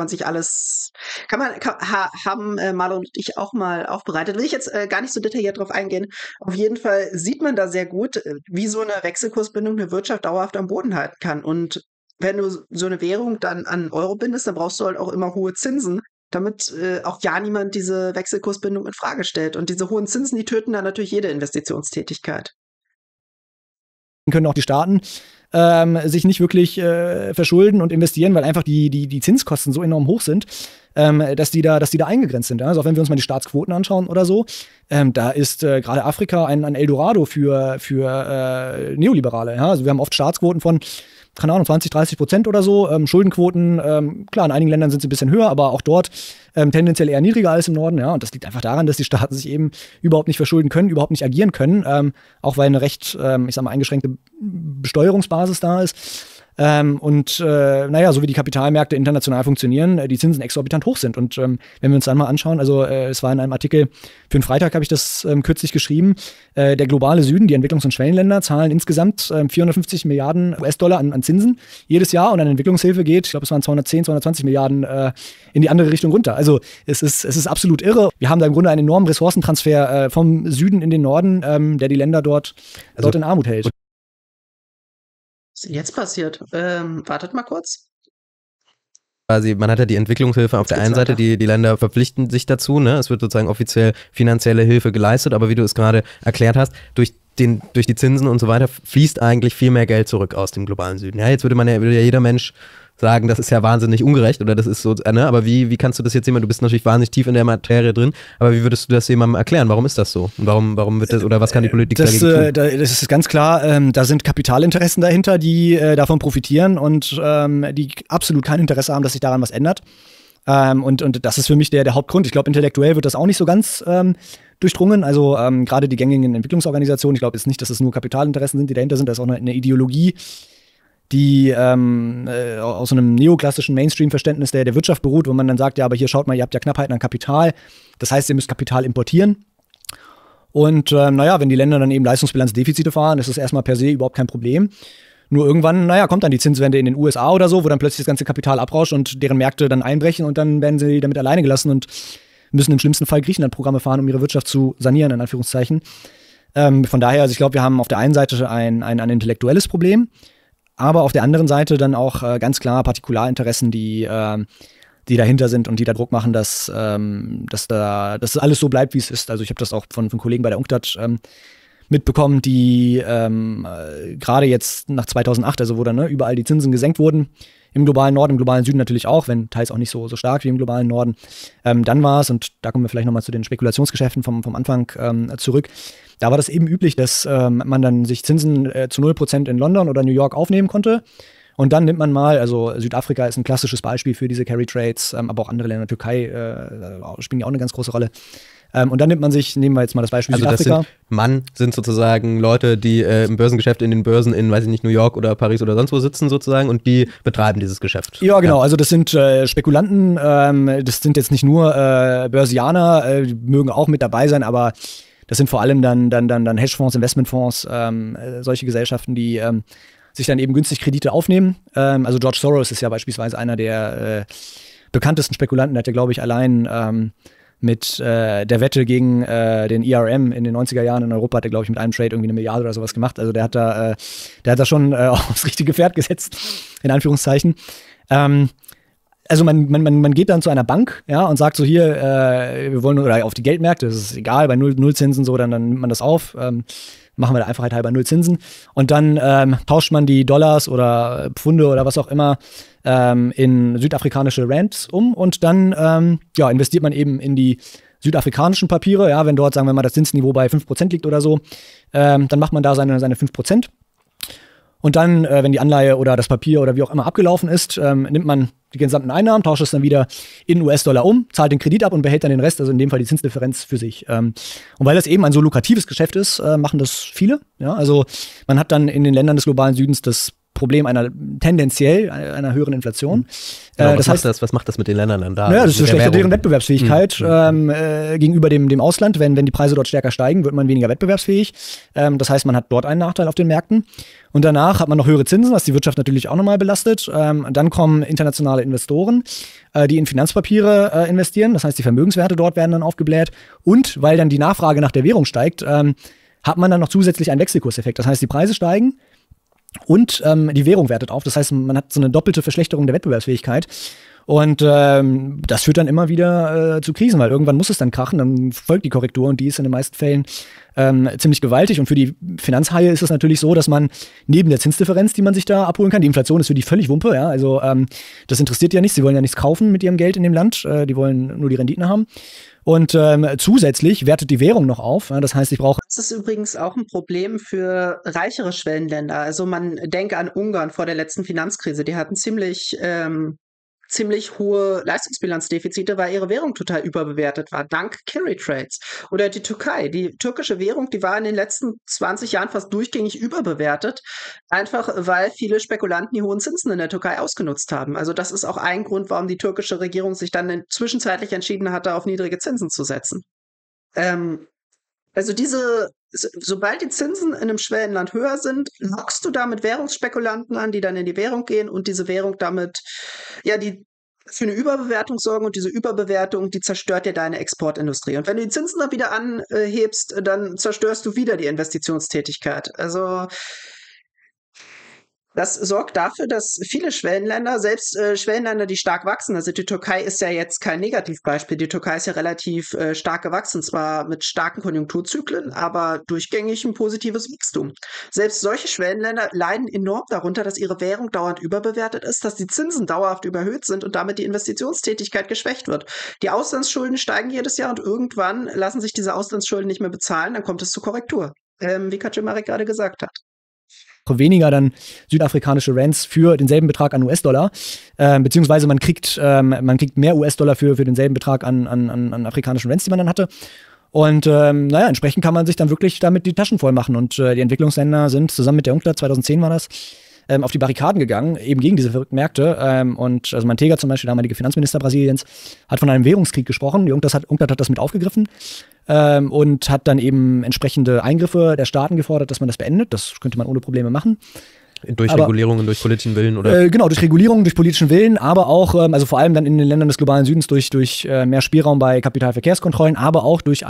Haben Marlon und ich auch mal aufbereitet. Will ich jetzt gar nicht so detailliert drauf eingehen. Auf jeden Fall sieht man da sehr gut, wie so eine Wechselkursbindung eine Wirtschaft dauerhaft am Boden halten kann. Und wenn du so eine Währung dann an Euro bindest, dann brauchst du halt auch immer hohe Zinsen, damit auch ja niemand diese Wechselkursbindung in Frage stellt. Und diese hohen Zinsen, die töten dann natürlich jede Investitionstätigkeit. Können auch die Staaten sich nicht wirklich verschulden und investieren, weil einfach die Zinskosten so enorm hoch sind, dass die da eingegrenzt sind. Ja? Also auch wenn wir uns mal die Staatsquoten anschauen oder so, da ist gerade Afrika ein Eldorado für Neoliberale. Ja? Also wir haben oft Staatsquoten von, keine Ahnung, 20-30% oder so. Schuldenquoten, klar, in einigen Ländern sind sie ein bisschen höher, aber auch dort tendenziell eher niedriger als im Norden. Ja? Und das liegt einfach daran, dass die Staaten sich eben überhaupt nicht verschulden können, überhaupt nicht agieren können, auch weil eine recht, eingeschränkte Besteuerungsbasis da ist. So wie die Kapitalmärkte international funktionieren, die Zinsen exorbitant hoch sind. Und wenn wir uns dann mal anschauen, also es war in einem Artikel für den Freitag, habe ich das kürzlich geschrieben, der globale Süden, die Entwicklungs- und Schwellenländer, zahlen insgesamt 450 Milliarden US-Dollar an Zinsen jedes Jahr und an Entwicklungshilfe geht, ich glaube, es waren 220 Milliarden in die andere Richtung runter. Also es ist absolut irre. Wir haben da im Grunde einen enormen Ressourcentransfer vom Süden in den Norden, der die Länder dort in Armut hält. Was ist denn jetzt passiert? Wartet mal kurz. Quasi, man hat ja die Entwicklungshilfe auf der einen Seite, die Länder verpflichten sich dazu, ne? Es wird sozusagen offiziell finanzielle Hilfe geleistet, aber wie du es gerade erklärt hast, durch die Zinsen und so weiter fließt eigentlich viel mehr Geld zurück aus dem globalen Süden. Ja, jetzt würde ja jeder Mensch sagen, das ist ja wahnsinnig ungerecht oder das ist so, ne? Aber wie kannst du das jetzt jemand, du bist natürlich wahnsinnig tief in der Materie drin, aber wie würdest du das jemandem erklären? Warum ist das so? Und warum wird das, oder was kann die Politik dagegen tun? Das ist ganz klar, da sind Kapitalinteressen dahinter, die davon profitieren und die absolut kein Interesse haben, dass sich daran was ändert. Und das ist für mich der Hauptgrund. Ich glaube, intellektuell wird das auch nicht so ganz durchdrungen. Also gerade die gängigen Entwicklungsorganisationen, ich glaube jetzt nicht, dass es nur Kapitalinteressen sind, die dahinter sind, da ist auch eine Ideologie, die aus so einem neoklassischen Mainstream-Verständnis der Wirtschaft beruht, wo man dann sagt, ja, aber hier schaut mal, ihr habt ja Knappheiten an Kapital. Das heißt, ihr müsst Kapital importieren. Und wenn die Länder dann eben Leistungsbilanzdefizite fahren, ist das erstmal per se überhaupt kein Problem. Nur irgendwann, kommt dann die Zinswende in den USA oder so, wo dann plötzlich das ganze Kapital abrauscht und deren Märkte dann einbrechen und dann werden sie damit alleine gelassen und müssen im schlimmsten Fall Griechenland-Programme fahren, um ihre Wirtschaft zu sanieren, in Anführungszeichen. Von daher, also ich glaube, wir haben auf der einen Seite ein intellektuelles Problem, aber auf der anderen Seite dann auch ganz klar Partikularinteressen, die dahinter sind und die da Druck machen, dass alles so bleibt, wie es ist. Also ich habe das auch von Kollegen bei der UNCTAD mitbekommen, die gerade jetzt nach 2008, also wo dann überall die Zinsen gesenkt wurden, im globalen Norden, im globalen Süden natürlich auch, wenn teils auch nicht so stark wie im globalen Norden. Dann war es, und da kommen wir vielleicht nochmal zu den Spekulationsgeschäften vom Anfang zurück, da war das eben üblich, dass man dann sich Zinsen zu 0% in London oder New York aufnehmen konnte. Und dann nimmt man mal, also Südafrika ist ein klassisches Beispiel für diese Carry Trades, aber auch andere Länder, Türkei spielen ja auch eine ganz große Rolle. Und dann nehmen wir jetzt mal das Beispiel Südafrika. Sind sozusagen Leute, die im Börsengeschäft in den Börsen in, weiß ich nicht, New York oder Paris oder sonst wo sitzen sozusagen und die betreiben dieses Geschäft. Ja, genau. Ja. Also das sind Spekulanten, das sind jetzt nicht nur Börsianer, die mögen auch mit dabei sein, aber das sind vor allem dann Hedgefonds, Investmentfonds, solche Gesellschaften, die sich dann eben günstig Kredite aufnehmen. Also George Soros ist ja beispielsweise einer der bekanntesten Spekulanten. Der hat ja, glaube ich, allein mit der Wette gegen den ERM in den 90er Jahren in Europa, hat er, glaube ich, mit einem Trade irgendwie 1 Milliarde oder sowas gemacht. Also der hat da schon aufs richtige Pferd gesetzt, in Anführungszeichen. Also man geht dann zu einer Bank, ja, und sagt so, hier, wir wollen, oder auf die Geldmärkte, das ist egal, bei Nullzinsen so, dann nimmt man das auf, machen wir der Einfachheit halber Nullzinsen. Und dann tauscht man die Dollars oder Pfunde oder was auch immer in südafrikanische Rands um und dann investiert man eben in die südafrikanischen Papiere, ja, wenn dort, sagen wir mal, das Zinsniveau bei 5% liegt oder so, dann macht man da seine 5%. Und dann, wenn die Anleihe oder das Papier oder wie auch immer abgelaufen ist, nimmt man die gesamten Einnahmen, tauscht es dann wieder in US-Dollar um, zahlt den Kredit ab und behält dann den Rest, also in dem Fall die Zinsdifferenz für sich. Und weil das eben ein so lukratives Geschäft ist, machen das viele. Ja? Also man hat dann in den Ländern des globalen Südens das Problem tendenziell einer höheren Inflation. Genau, was macht das mit den Ländern dann da? Ja, das verschlechtert deren Wettbewerbsfähigkeit gegenüber dem Ausland. Wenn die Preise dort stärker steigen, wird man weniger wettbewerbsfähig. Das heißt, man hat dort einen Nachteil auf den Märkten. Und danach hat man noch höhere Zinsen, was die Wirtschaft natürlich auch nochmal belastet. Dann kommen internationale Investoren, die in Finanzpapiere investieren. Das heißt, die Vermögenswerte dort werden dann aufgebläht. Und weil dann die Nachfrage nach der Währung steigt, hat man dann noch zusätzlich einen Wechselkurseffekt. Das heißt, die Preise steigen und die Währung wertet auf. Das heißt, man hat so eine doppelte Verschlechterung der Wettbewerbsfähigkeit. Und das führt dann immer wieder zu Krisen, weil irgendwann muss es dann krachen, dann folgt die Korrektur und die ist in den meisten Fällen ziemlich gewaltig. Und für die Finanzhaie ist es natürlich so, dass man neben der Zinsdifferenz, die man sich da abholen kann, die Inflation ist für die völlig Wumpe, ja, also das interessiert ja nichts, sie wollen ja nichts kaufen mit ihrem Geld in dem Land, die wollen nur die Renditen haben. Und zusätzlich wertet die Währung noch auf. Ja, das heißt, ich brauche. Das ist übrigens auch ein Problem für reichere Schwellenländer. Also man denke an Ungarn vor der letzten Finanzkrise. Die hatten ziemlich hohe Leistungsbilanzdefizite, weil ihre Währung total überbewertet war, dank Carry Trades. Oder die Türkei. Die türkische Währung, die war in den letzten 20 Jahren fast durchgängig überbewertet, einfach weil viele Spekulanten die hohen Zinsen in der Türkei ausgenutzt haben. Also das ist auch ein Grund, warum die türkische Regierung sich dann zwischenzeitlich entschieden hatte, auf niedrige Zinsen zu setzen. Also sobald die Zinsen in einem Schwellenland höher sind, lockst du damit Währungsspekulanten an, die dann in die Währung gehen und diese Währung damit, ja, die für eine Überbewertung sorgen und diese Überbewertung, die zerstört dir deine Exportindustrie. Und wenn du die Zinsen dann wieder anhebst, dann zerstörst du wieder die Investitionstätigkeit. Also das sorgt dafür, dass viele Schwellenländer, selbst Schwellenländer, die stark wachsen, also die Türkei ist ja jetzt kein Negativbeispiel, die Türkei ist ja relativ stark gewachsen, zwar mit starken Konjunkturzyklen, aber durchgängig ein positives Wachstum. Selbst solche Schwellenländer leiden enorm darunter, dass ihre Währung dauernd überbewertet ist, dass die Zinsen dauerhaft überhöht sind und damit die Investitionstätigkeit geschwächt wird. Die Auslandsschulden steigen jedes Jahr und irgendwann lassen sich diese Auslandsschulden nicht mehr bezahlen, dann kommt es zur Korrektur, wie Kaczmarek gerade gesagt hat. Weniger dann südafrikanische Rands für denselben Betrag an US-Dollar, beziehungsweise man kriegt mehr US-Dollar für denselben Betrag an afrikanischen Rands, die man dann hatte. Und entsprechend kann man sich dann wirklich damit die Taschen voll machen. Und die Entwicklungsländer sind zusammen mit der UNCTAD, 2010 war das, auf die Barrikaden gegangen, eben gegen diese verrückten Märkte. Und also Manteiga zum Beispiel, der damalige Finanzminister Brasiliens, hat von einem Währungskrieg gesprochen. Die UNCTAD hat das mit aufgegriffen und hat dann eben entsprechende Eingriffe der Staaten gefordert, dass man das beendet. Das könnte man ohne Probleme machen. Durch Regulierungen, durch politischen Willen, oder? Genau, durch Regulierungen, durch politischen Willen, aber auch, also vor allem dann in den Ländern des globalen Südens durch mehr Spielraum bei Kapitalverkehrskontrollen, aber auch durch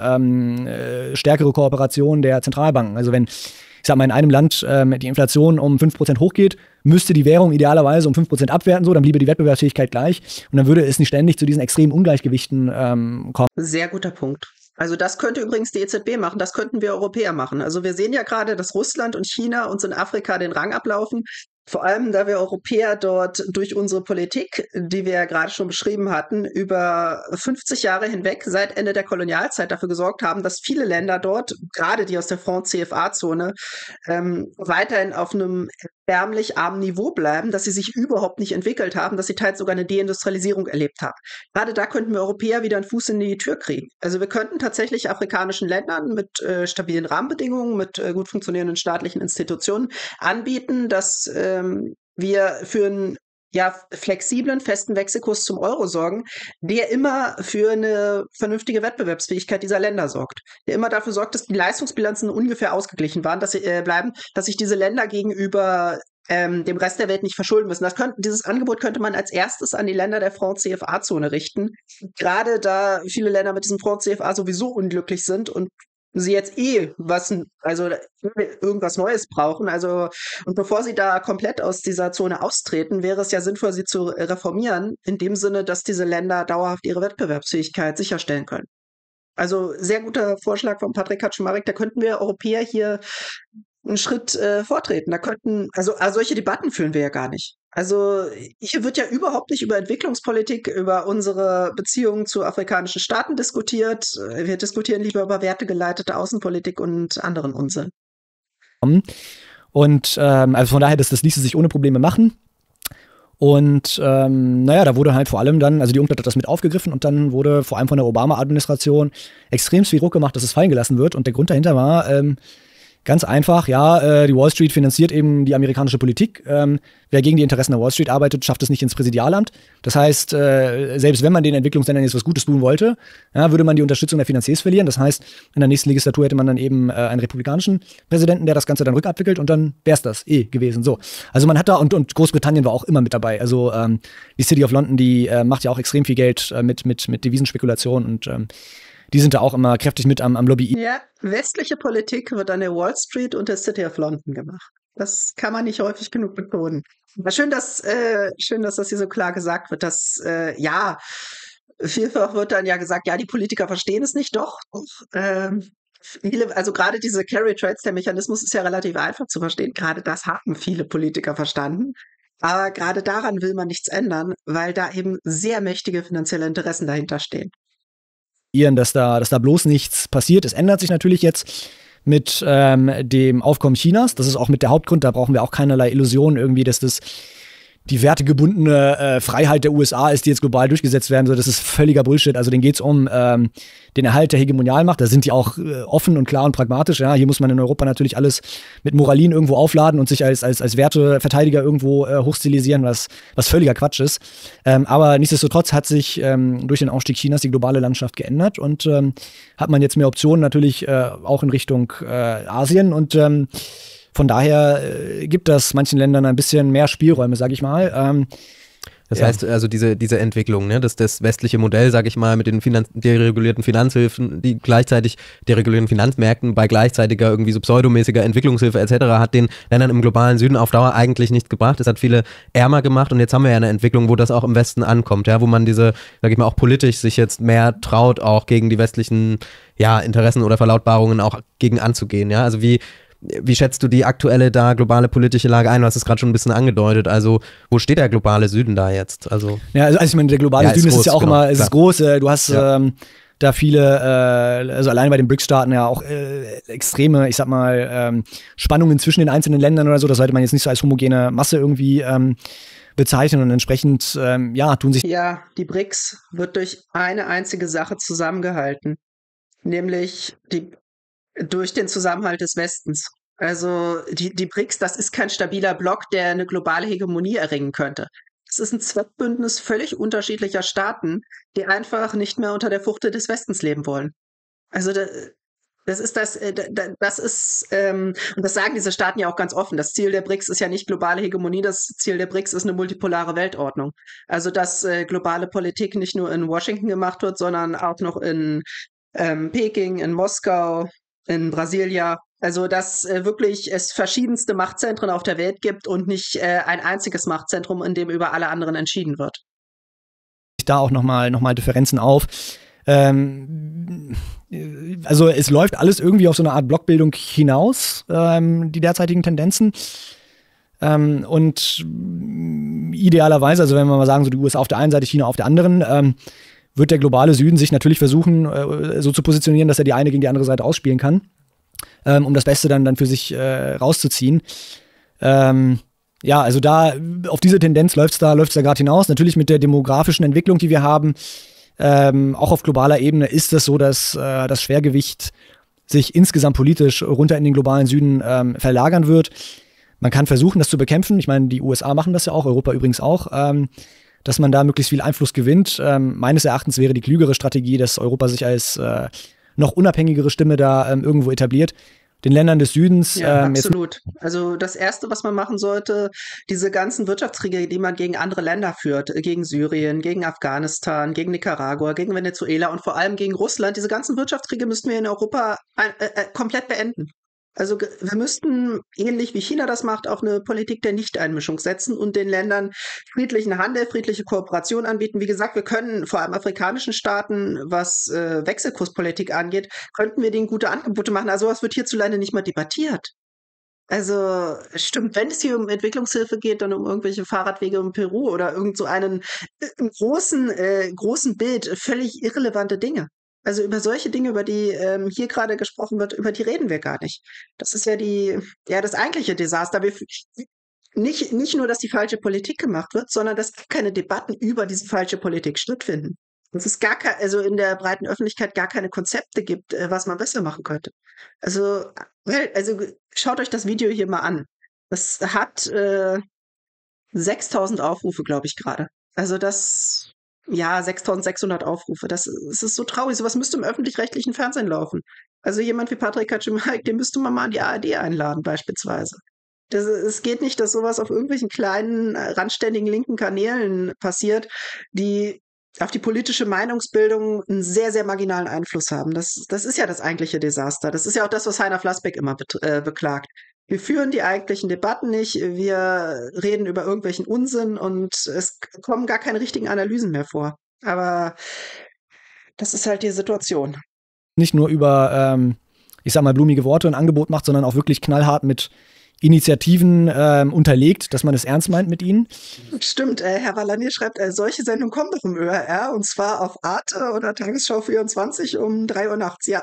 eine stärkere Kooperation der Zentralbanken. Also wenn, ich sag mal, in einem Land die Inflation um 5% hochgeht, müsste die Währung idealerweise um 5% abwerten, so, dann bliebe die Wettbewerbsfähigkeit gleich und dann würde es nicht ständig zu diesen extremen Ungleichgewichten kommen. Sehr guter Punkt. Also das könnte übrigens die EZB machen, das könnten wir Europäer machen. Also wir sehen ja gerade, dass Russland und China uns in Afrika den Rang ablaufen. Vor allem, da wir Europäer dort durch unsere Politik, die wir ja gerade schon beschrieben hatten, über 50 Jahre hinweg seit Ende der Kolonialzeit dafür gesorgt haben, dass viele Länder dort, gerade die aus der Franc-CFA-Zone, weiterhin auf einem erbärmlich armen Niveau bleiben, dass sie sich überhaupt nicht entwickelt haben, dass sie teils sogar eine Deindustrialisierung erlebt haben. Gerade da könnten wir Europäer wieder einen Fuß in die Tür kriegen. Also wir könnten tatsächlich afrikanischen Ländern mit stabilen Rahmenbedingungen, mit gut funktionierenden staatlichen Institutionen anbieten, dass wir für einen flexiblen, festen Wechselkurs zum Euro sorgen, der immer für eine vernünftige Wettbewerbsfähigkeit dieser Länder sorgt. Der immer dafür sorgt, dass die Leistungsbilanzen ungefähr ausgeglichen waren, dass sie bleiben, dass sich diese Länder gegenüber dem Rest der Welt nicht verschulden müssen. Dieses Angebot könnte man als erstes an die Länder der Franc-CFA-Zone richten. Gerade da viele Länder mit diesem Franc-CFA sowieso unglücklich sind und sie jetzt irgendwas Neues brauchen. Also, und bevor sie da komplett aus dieser Zone austreten, wäre es ja sinnvoll, sie zu reformieren, in dem Sinne, dass diese Länder dauerhaft ihre Wettbewerbsfähigkeit sicherstellen können. Also, sehr guter Vorschlag von Patrick Kaczmarek, da könnten wir Europäer hier einen Schritt vortreten. Also solche Debatten führen wir ja gar nicht. Also hier wird ja überhaupt nicht über Entwicklungspolitik, über unsere Beziehungen zu afrikanischen Staaten diskutiert. Wir diskutieren lieber über wertegeleitete Außenpolitik und anderen Unsinn. Und also von daher, das ließe sich ohne Probleme machen. Und da wurde halt vor allem dann, also die UNCTAD hat das mit aufgegriffen und dann wurde vor allem von der Obama-Administration extrem viel Druck gemacht, dass es fallen gelassen wird. Und der Grund dahinter war, ganz einfach, die Wall Street finanziert eben die amerikanische Politik. Wer gegen die Interessen der Wall Street arbeitet, schafft es nicht ins Präsidialamt. Das heißt, selbst wenn man den Entwicklungsländern jetzt was Gutes tun wollte, würde man die Unterstützung der Finanziers verlieren. Das heißt, in der nächsten Legislatur hätte man dann eben einen republikanischen Präsidenten, der das Ganze dann rückabwickelt und dann wäre es das gewesen. So. Also man hat da, und Großbritannien war auch immer mit dabei. Also die City of London, die macht ja auch extrem viel Geld mit Devisenspekulation und die sind da auch immer kräftig mit am Lobby. Ja, westliche Politik wird an der Wall Street und der City of London gemacht. Das kann man nicht häufig genug betonen. Aber schön, dass das hier so klar gesagt wird, dass, ja, vielfach wird dann ja gesagt, ja, die Politiker verstehen es nicht. Doch, also gerade diese Carry Trades, der Mechanismus ist ja relativ einfach zu verstehen. Gerade das haben viele Politiker verstanden. Aber gerade daran will man nichts ändern, weil da eben sehr mächtige finanzielle Interessen dahinter stehen. Dass da bloß nichts passiert. Es ändert sich natürlich jetzt mit dem Aufkommen Chinas. Das ist auch mit der Hauptgrund. Da brauchen wir auch keinerlei Illusionen irgendwie, dass das die wertegebundene Freiheit der USA ist, die jetzt global durchgesetzt werden soll. Das ist völliger Bullshit. Also denen geht es um den Erhalt der Hegemonialmacht. Da sind die auch offen und klar und pragmatisch. Ja, hier muss man in Europa natürlich alles mit Moralin irgendwo aufladen und sich als Werteverteidiger irgendwo hochstilisieren, was völliger Quatsch ist. Aber nichtsdestotrotz hat sich durch den Aufstieg Chinas die globale Landschaft geändert und hat man jetzt mehr Optionen natürlich auch in Richtung Asien und von daher gibt das manchen Ländern ein bisschen mehr Spielräume, sag ich mal. Das heißt also diese Entwicklung, ne, dass das westliche Modell, sag ich mal, mit den deregulierten Finanzhilfen, die gleichzeitig deregulierten Finanzmärkten bei gleichzeitiger irgendwie so pseudomäßiger Entwicklungshilfe etc. hat den Ländern im globalen Süden auf Dauer eigentlich nichts gebracht. Es hat viele ärmer gemacht und jetzt haben wir ja eine Entwicklung, wo das auch im Westen ankommt, ja, wo man diese, sag ich mal, auch politisch sich jetzt mehr traut, auch gegen die westlichen, ja, Interessen oder Verlautbarungen auch gegen anzugehen, ja. Also wie schätzt du die aktuelle globale politische Lage ein? Du hast es gerade schon ein bisschen angedeutet. Also, wo steht der globale Süden da jetzt? Also ich meine, der globale Süden ist ja auch immer, es ist groß. Du hast da viele, also allein bei den BRICS-Staaten ja auch extreme, ich sag mal, Spannungen zwischen den einzelnen Ländern oder so. Das sollte man jetzt nicht so als homogene Masse irgendwie bezeichnen und entsprechend, tun sich. Ja, die BRICS wird durch eine einzige Sache zusammengehalten, nämlich durch den Zusammenhalt des Westens. Also die BRICS, das ist kein stabiler Block, der eine globale Hegemonie erringen könnte. Es ist ein Zweckbündnis völlig unterschiedlicher Staaten, die einfach nicht mehr unter der Fuchtel des Westens leben wollen. Also das ist und das sagen diese Staaten ja auch ganz offen. Das Ziel der BRICS ist ja nicht globale Hegemonie, das Ziel der BRICS ist eine multipolare Weltordnung. Also dass globale Politik nicht nur in Washington gemacht wird, sondern auch noch in Peking, in Moskau, in Brasilia. Also, dass wirklich es verschiedenste Machtzentren auf der Welt gibt und nicht ein einziges Machtzentrum, in dem über alle anderen entschieden wird. Da auch nochmal Differenzen auf. Also es läuft alles irgendwie auf so eine Art Blockbildung hinaus, die derzeitigen Tendenzen. Und idealerweise, also wenn wir mal sagen, so die USA auf der einen Seite, China auf der anderen, wird der globale Süden sich natürlich versuchen, so zu positionieren, dass er die eine gegen die andere Seite ausspielen kann, um das Beste dann für sich rauszuziehen. Also da, auf diese Tendenz läuft's da gerade hinaus. Natürlich mit der demografischen Entwicklung, die wir haben, auch auf globaler Ebene ist es so, dass das Schwergewicht sich insgesamt politisch runter in den globalen Süden verlagern wird. Man kann versuchen, das zu bekämpfen. Ich meine, die USA machen das ja auch, Europa übrigens auch, dass man da möglichst viel Einfluss gewinnt. Meines Erachtens wäre die klügere Strategie, dass Europa sich als noch unabhängigere Stimme da irgendwo etabliert. Den Ländern des Südens. Ja, absolut. Also das Erste, was man machen sollte, diese ganzen Wirtschaftskriege, die man gegen andere Länder führt, gegen Syrien, gegen Afghanistan, gegen Nicaragua, gegen Venezuela und vor allem gegen Russland, diese ganzen Wirtschaftskriege müssten wir in Europa komplett beenden. Also wir müssten, ähnlich wie China das macht, auch eine Politik der Nichteinmischung setzen und den Ländern friedlichen Handel, friedliche Kooperation anbieten. Wie gesagt, wir können vor allem afrikanischen Staaten, was Wechselkurspolitik angeht, könnten wir denen gute Angebote machen. Also sowas wird hierzulande nicht mal debattiert. Also stimmt, wenn es hier um Entwicklungshilfe geht, dann um irgendwelche Fahrradwege in Peru oder irgend so einen im großen Bild völlig irrelevante Dinge. Also über solche Dinge, über die hier gerade gesprochen wird, über die reden wir gar nicht. Das ist ja das eigentliche Desaster. Nicht nur, dass die falsche Politik gemacht wird, sondern dass keine Debatten über diese falsche Politik stattfinden. Dass es also in der breiten Öffentlichkeit gar keine Konzepte gibt, was man besser machen könnte. Also schaut euch das Video hier mal an. Das hat 6.000 Aufrufe, glaube ich, gerade. Also 6.600 Aufrufe. Das ist so traurig. Sowas müsste im öffentlich-rechtlichen Fernsehen laufen. Also jemand wie Patrick Kaczmarek, den müsste man mal an die ARD einladen beispielsweise. Es geht nicht, dass sowas auf irgendwelchen kleinen, randständigen linken Kanälen passiert, die auf die politische Meinungsbildung einen sehr, sehr marginalen Einfluss haben. Das ist ja das eigentliche Desaster. Das ist ja auch das, was Heiner Flassbeck immer beklagt. Wir führen die eigentlichen Debatten nicht, wir reden über irgendwelchen Unsinn und es kommen gar keine richtigen Analysen mehr vor. Aber das ist halt die Situation. Nicht nur über, ich sag mal, blumige Worte und Angebot macht, sondern auch wirklich knallhart mit Initiativen unterlegt, dass man es ernst meint mit ihnen. Stimmt, Herr Valanier schreibt, solche Sendungen kommen doch im ÖRR und zwar auf Arte oder Tagesschau 24 um 3 Uhr nachts. Ja,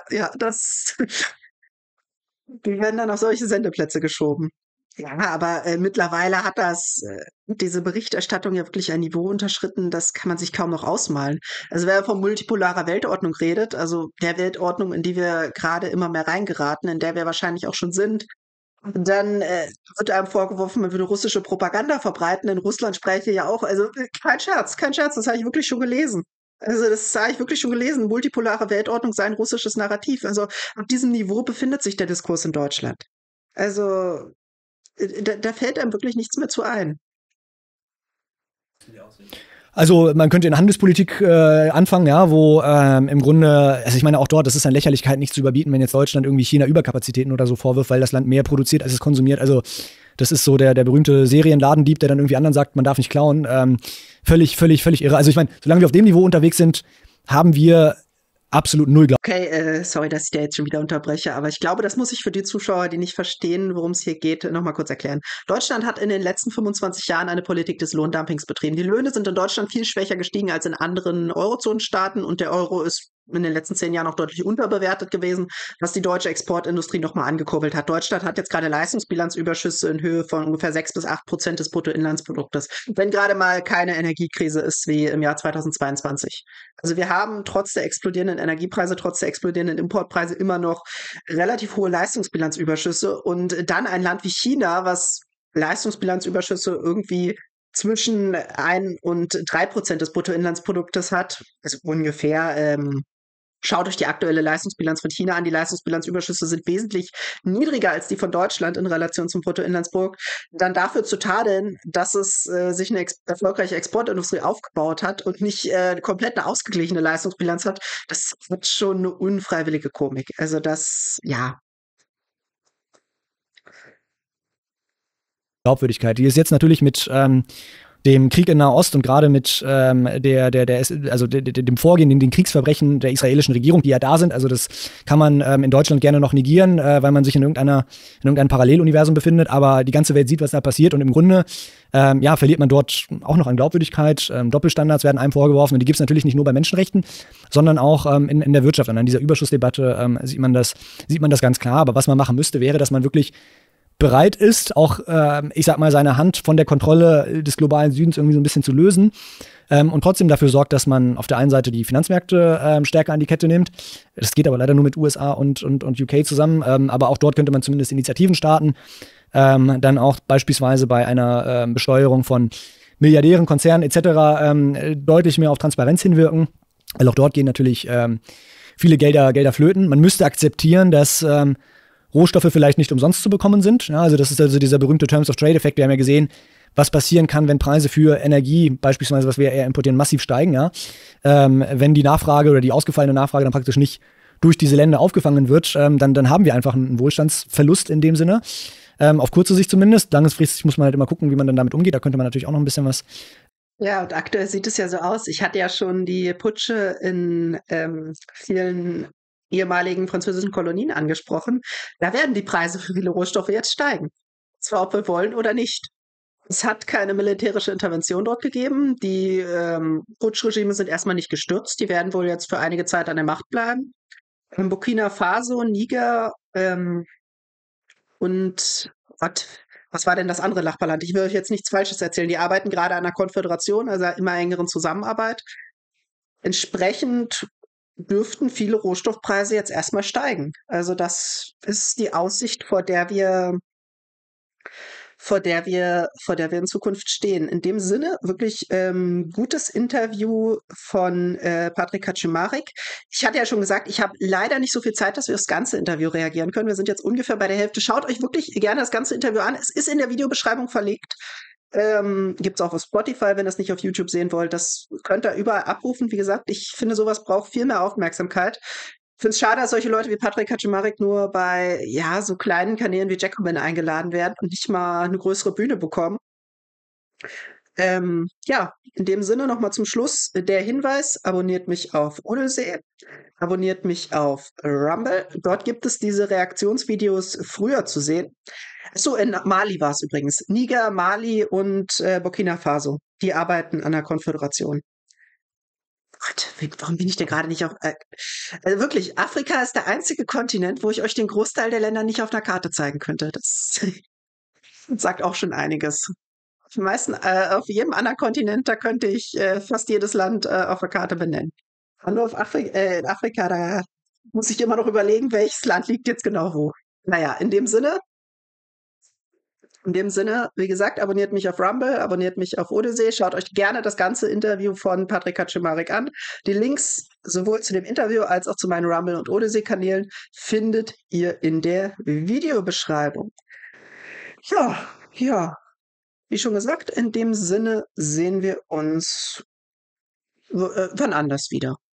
die werden dann auf solche Sendeplätze geschoben. Ja, aber mittlerweile hat diese Berichterstattung ja wirklich ein Niveau unterschritten, das kann man sich kaum noch ausmalen. Also wer von multipolarer Weltordnung redet, also der Weltordnung, in die wir gerade immer mehr reingeraten, in der wir wahrscheinlich auch schon sind, dann wird einem vorgeworfen, man würde russische Propaganda verbreiten. In Russland spreche ja auch, also kein Scherz, das habe ich wirklich schon gelesen. Also das habe ich wirklich schon gelesen. Multipolare Weltordnung sei ein russisches Narrativ. Also auf diesem Niveau befindet sich der Diskurs in Deutschland. Also da fällt einem wirklich nichts mehr zu ein. Also man könnte in Handelspolitik anfangen, ja, wo im Grunde, also ich meine auch dort, das ist an Lächerlichkeit nicht zu überbieten, wenn jetzt Deutschland irgendwie China Überkapazitäten oder so vorwirft, weil das Land mehr produziert, als es konsumiert. Also das ist so der berühmte Serienladendieb, der dann irgendwie anderen sagt, man darf nicht klauen. Völlig irre. Also ich meine, solange wir auf dem Niveau unterwegs sind, haben wir absolut null Glauben. Okay, sorry, dass ich da jetzt schon wieder unterbreche, aber ich glaube, das muss ich für die Zuschauer, die nicht verstehen, worum es hier geht, nochmal kurz erklären. Deutschland hat in den letzten 25 Jahren eine Politik des Lohndumpings betrieben. Die Löhne sind in Deutschland viel schwächer gestiegen als in anderen Eurozonenstaaten und der Euro ist in den letzten 10 Jahren auch deutlich unterbewertet gewesen, was die deutsche Exportindustrie nochmal angekurbelt hat. Deutschland hat jetzt gerade Leistungsbilanzüberschüsse in Höhe von ungefähr 6-8% des Bruttoinlandsproduktes, wenn gerade mal keine Energiekrise ist wie im Jahr 2022. Also wir haben trotz der explodierenden Energiepreise, trotz der explodierenden Importpreise immer noch relativ hohe Leistungsbilanzüberschüsse und dann ein Land wie China, was Leistungsbilanzüberschüsse irgendwie zwischen 1 und 3% des Bruttoinlandsproduktes hat, also ungefähr. Schaut euch die aktuelle Leistungsbilanz von China an. Die Leistungsbilanzüberschüsse sind wesentlich niedriger als die von Deutschland in Relation zum Bruttoinlandsprodukt. Dann dafür zu tadeln, dass es sich eine erfolgreiche Exportindustrie aufgebaut hat und nicht komplett eine ausgeglichene Leistungsbilanz hat, das wird schon eine unfreiwillige Komik. Also das, ja. Glaubwürdigkeit. Die ist jetzt natürlich mit dem Krieg in Nahost und gerade mit dem Vorgehen, den Kriegsverbrechen der israelischen Regierung, die ja da sind. Also das kann man in Deutschland gerne noch negieren, weil man sich in irgendeinem Paralleluniversum befindet. Aber die ganze Welt sieht, was da passiert. Und im Grunde verliert man dort auch noch an Glaubwürdigkeit. Doppelstandards werden einem vorgeworfen. Und die gibt es natürlich nicht nur bei Menschenrechten, sondern auch in der Wirtschaft. Und an dieser Überschussdebatte sieht man das ganz klar. Aber was man machen müsste, wäre, dass man wirklich bereit ist, auch, ich sag mal, seine Hand von der Kontrolle des globalen Südens irgendwie so ein bisschen zu lösen und trotzdem dafür sorgt, dass man auf der einen Seite die Finanzmärkte stärker an die Kette nimmt. Das geht aber leider nur mit USA und UK zusammen, aber auch dort könnte man zumindest Initiativen starten, dann auch beispielsweise bei einer Besteuerung von Milliardären, Konzernen etc. Deutlich mehr auf Transparenz hinwirken, weil auch dort gehen natürlich viele Gelder flöten. Man müsste akzeptieren, dass Rohstoffe vielleicht nicht umsonst zu bekommen sind. Ja, also das ist also dieser berühmte Terms-of-Trade-Effekt. Wir haben ja gesehen, was passieren kann, wenn Preise für Energie, beispielsweise was wir eher importieren, massiv steigen. Ja? Wenn die Nachfrage oder die ausgefallene Nachfrage dann praktisch nicht durch diese Länder aufgefangen wird, dann haben wir einfach einen Wohlstandsverlust in dem Sinne. Auf kurze Sicht zumindest. Langfristig muss man halt immer gucken, wie man dann damit umgeht. Da könnte man natürlich auch noch ein bisschen was. Ja, und aktuell sieht es ja so aus. Ich hatte ja schon die Putsche in vielen ehemaligen französischen Kolonien angesprochen. Da werden die Preise für viele Rohstoffe jetzt steigen. Zwar ob wir wollen oder nicht. Es hat keine militärische Intervention dort gegeben. Die Putschregime sind erstmal nicht gestürzt. Die werden wohl jetzt für einige Zeit an der Macht bleiben. Burkina Faso, Niger und was war denn das andere Nachbarland? Ich will euch jetzt nichts Falsches erzählen. Die arbeiten gerade an einer Konföderation, also immer engeren Zusammenarbeit. Entsprechend dürften viele Rohstoffpreise jetzt erstmal steigen. Also das ist die Aussicht, vor der wir in Zukunft stehen. In dem Sinne wirklich gutes Interview von Patrick Kaczmarek. Ich hatte ja schon gesagt, ich habe leider nicht so viel Zeit, dass wir das ganze Interview reagieren können. Wir sind jetzt ungefähr bei der Hälfte. Schaut euch wirklich gerne das ganze Interview an. Es ist in der Videobeschreibung verlinkt. Gibt's auch auf Spotify, wenn ihr das nicht auf YouTube sehen wollt. Das könnt ihr überall abrufen. Wie gesagt, ich finde, sowas braucht viel mehr Aufmerksamkeit. Ich finde es schade, dass solche Leute wie Patrick Kaczmarek nur bei, ja, so kleinen Kanälen wie Jacobin eingeladen werden und nicht mal eine größere Bühne bekommen. Ja, in dem Sinne nochmal zum Schluss der Hinweis, abonniert mich auf Odyssey, abonniert mich auf Rumble. Dort gibt es diese Reaktionsvideos früher zu sehen. So, in Mali war es übrigens. Niger, Mali und Burkina Faso. Die arbeiten an der Konföderation. Gott, warum bin ich denn gerade nicht auf... also wirklich, Afrika ist der einzige Kontinent, wo ich euch den Großteil der Länder nicht auf einer Karte zeigen könnte. Das sagt auch schon einiges. Auf jedem anderen Kontinent, da könnte ich fast jedes Land auf der Karte benennen. Aber nur in Afrika, da muss ich immer noch überlegen, welches Land liegt jetzt genau wo. Naja, in dem Sinne, wie gesagt, abonniert mich auf Rumble, abonniert mich auf Odyssey, schaut euch gerne das ganze Interview von Patrick Kaczmarek an. Die Links sowohl zu dem Interview als auch zu meinen Rumble- und Odyssey-Kanälen findet ihr in der Videobeschreibung. Ja, wie schon gesagt, in dem Sinne sehen wir uns wann anders wieder.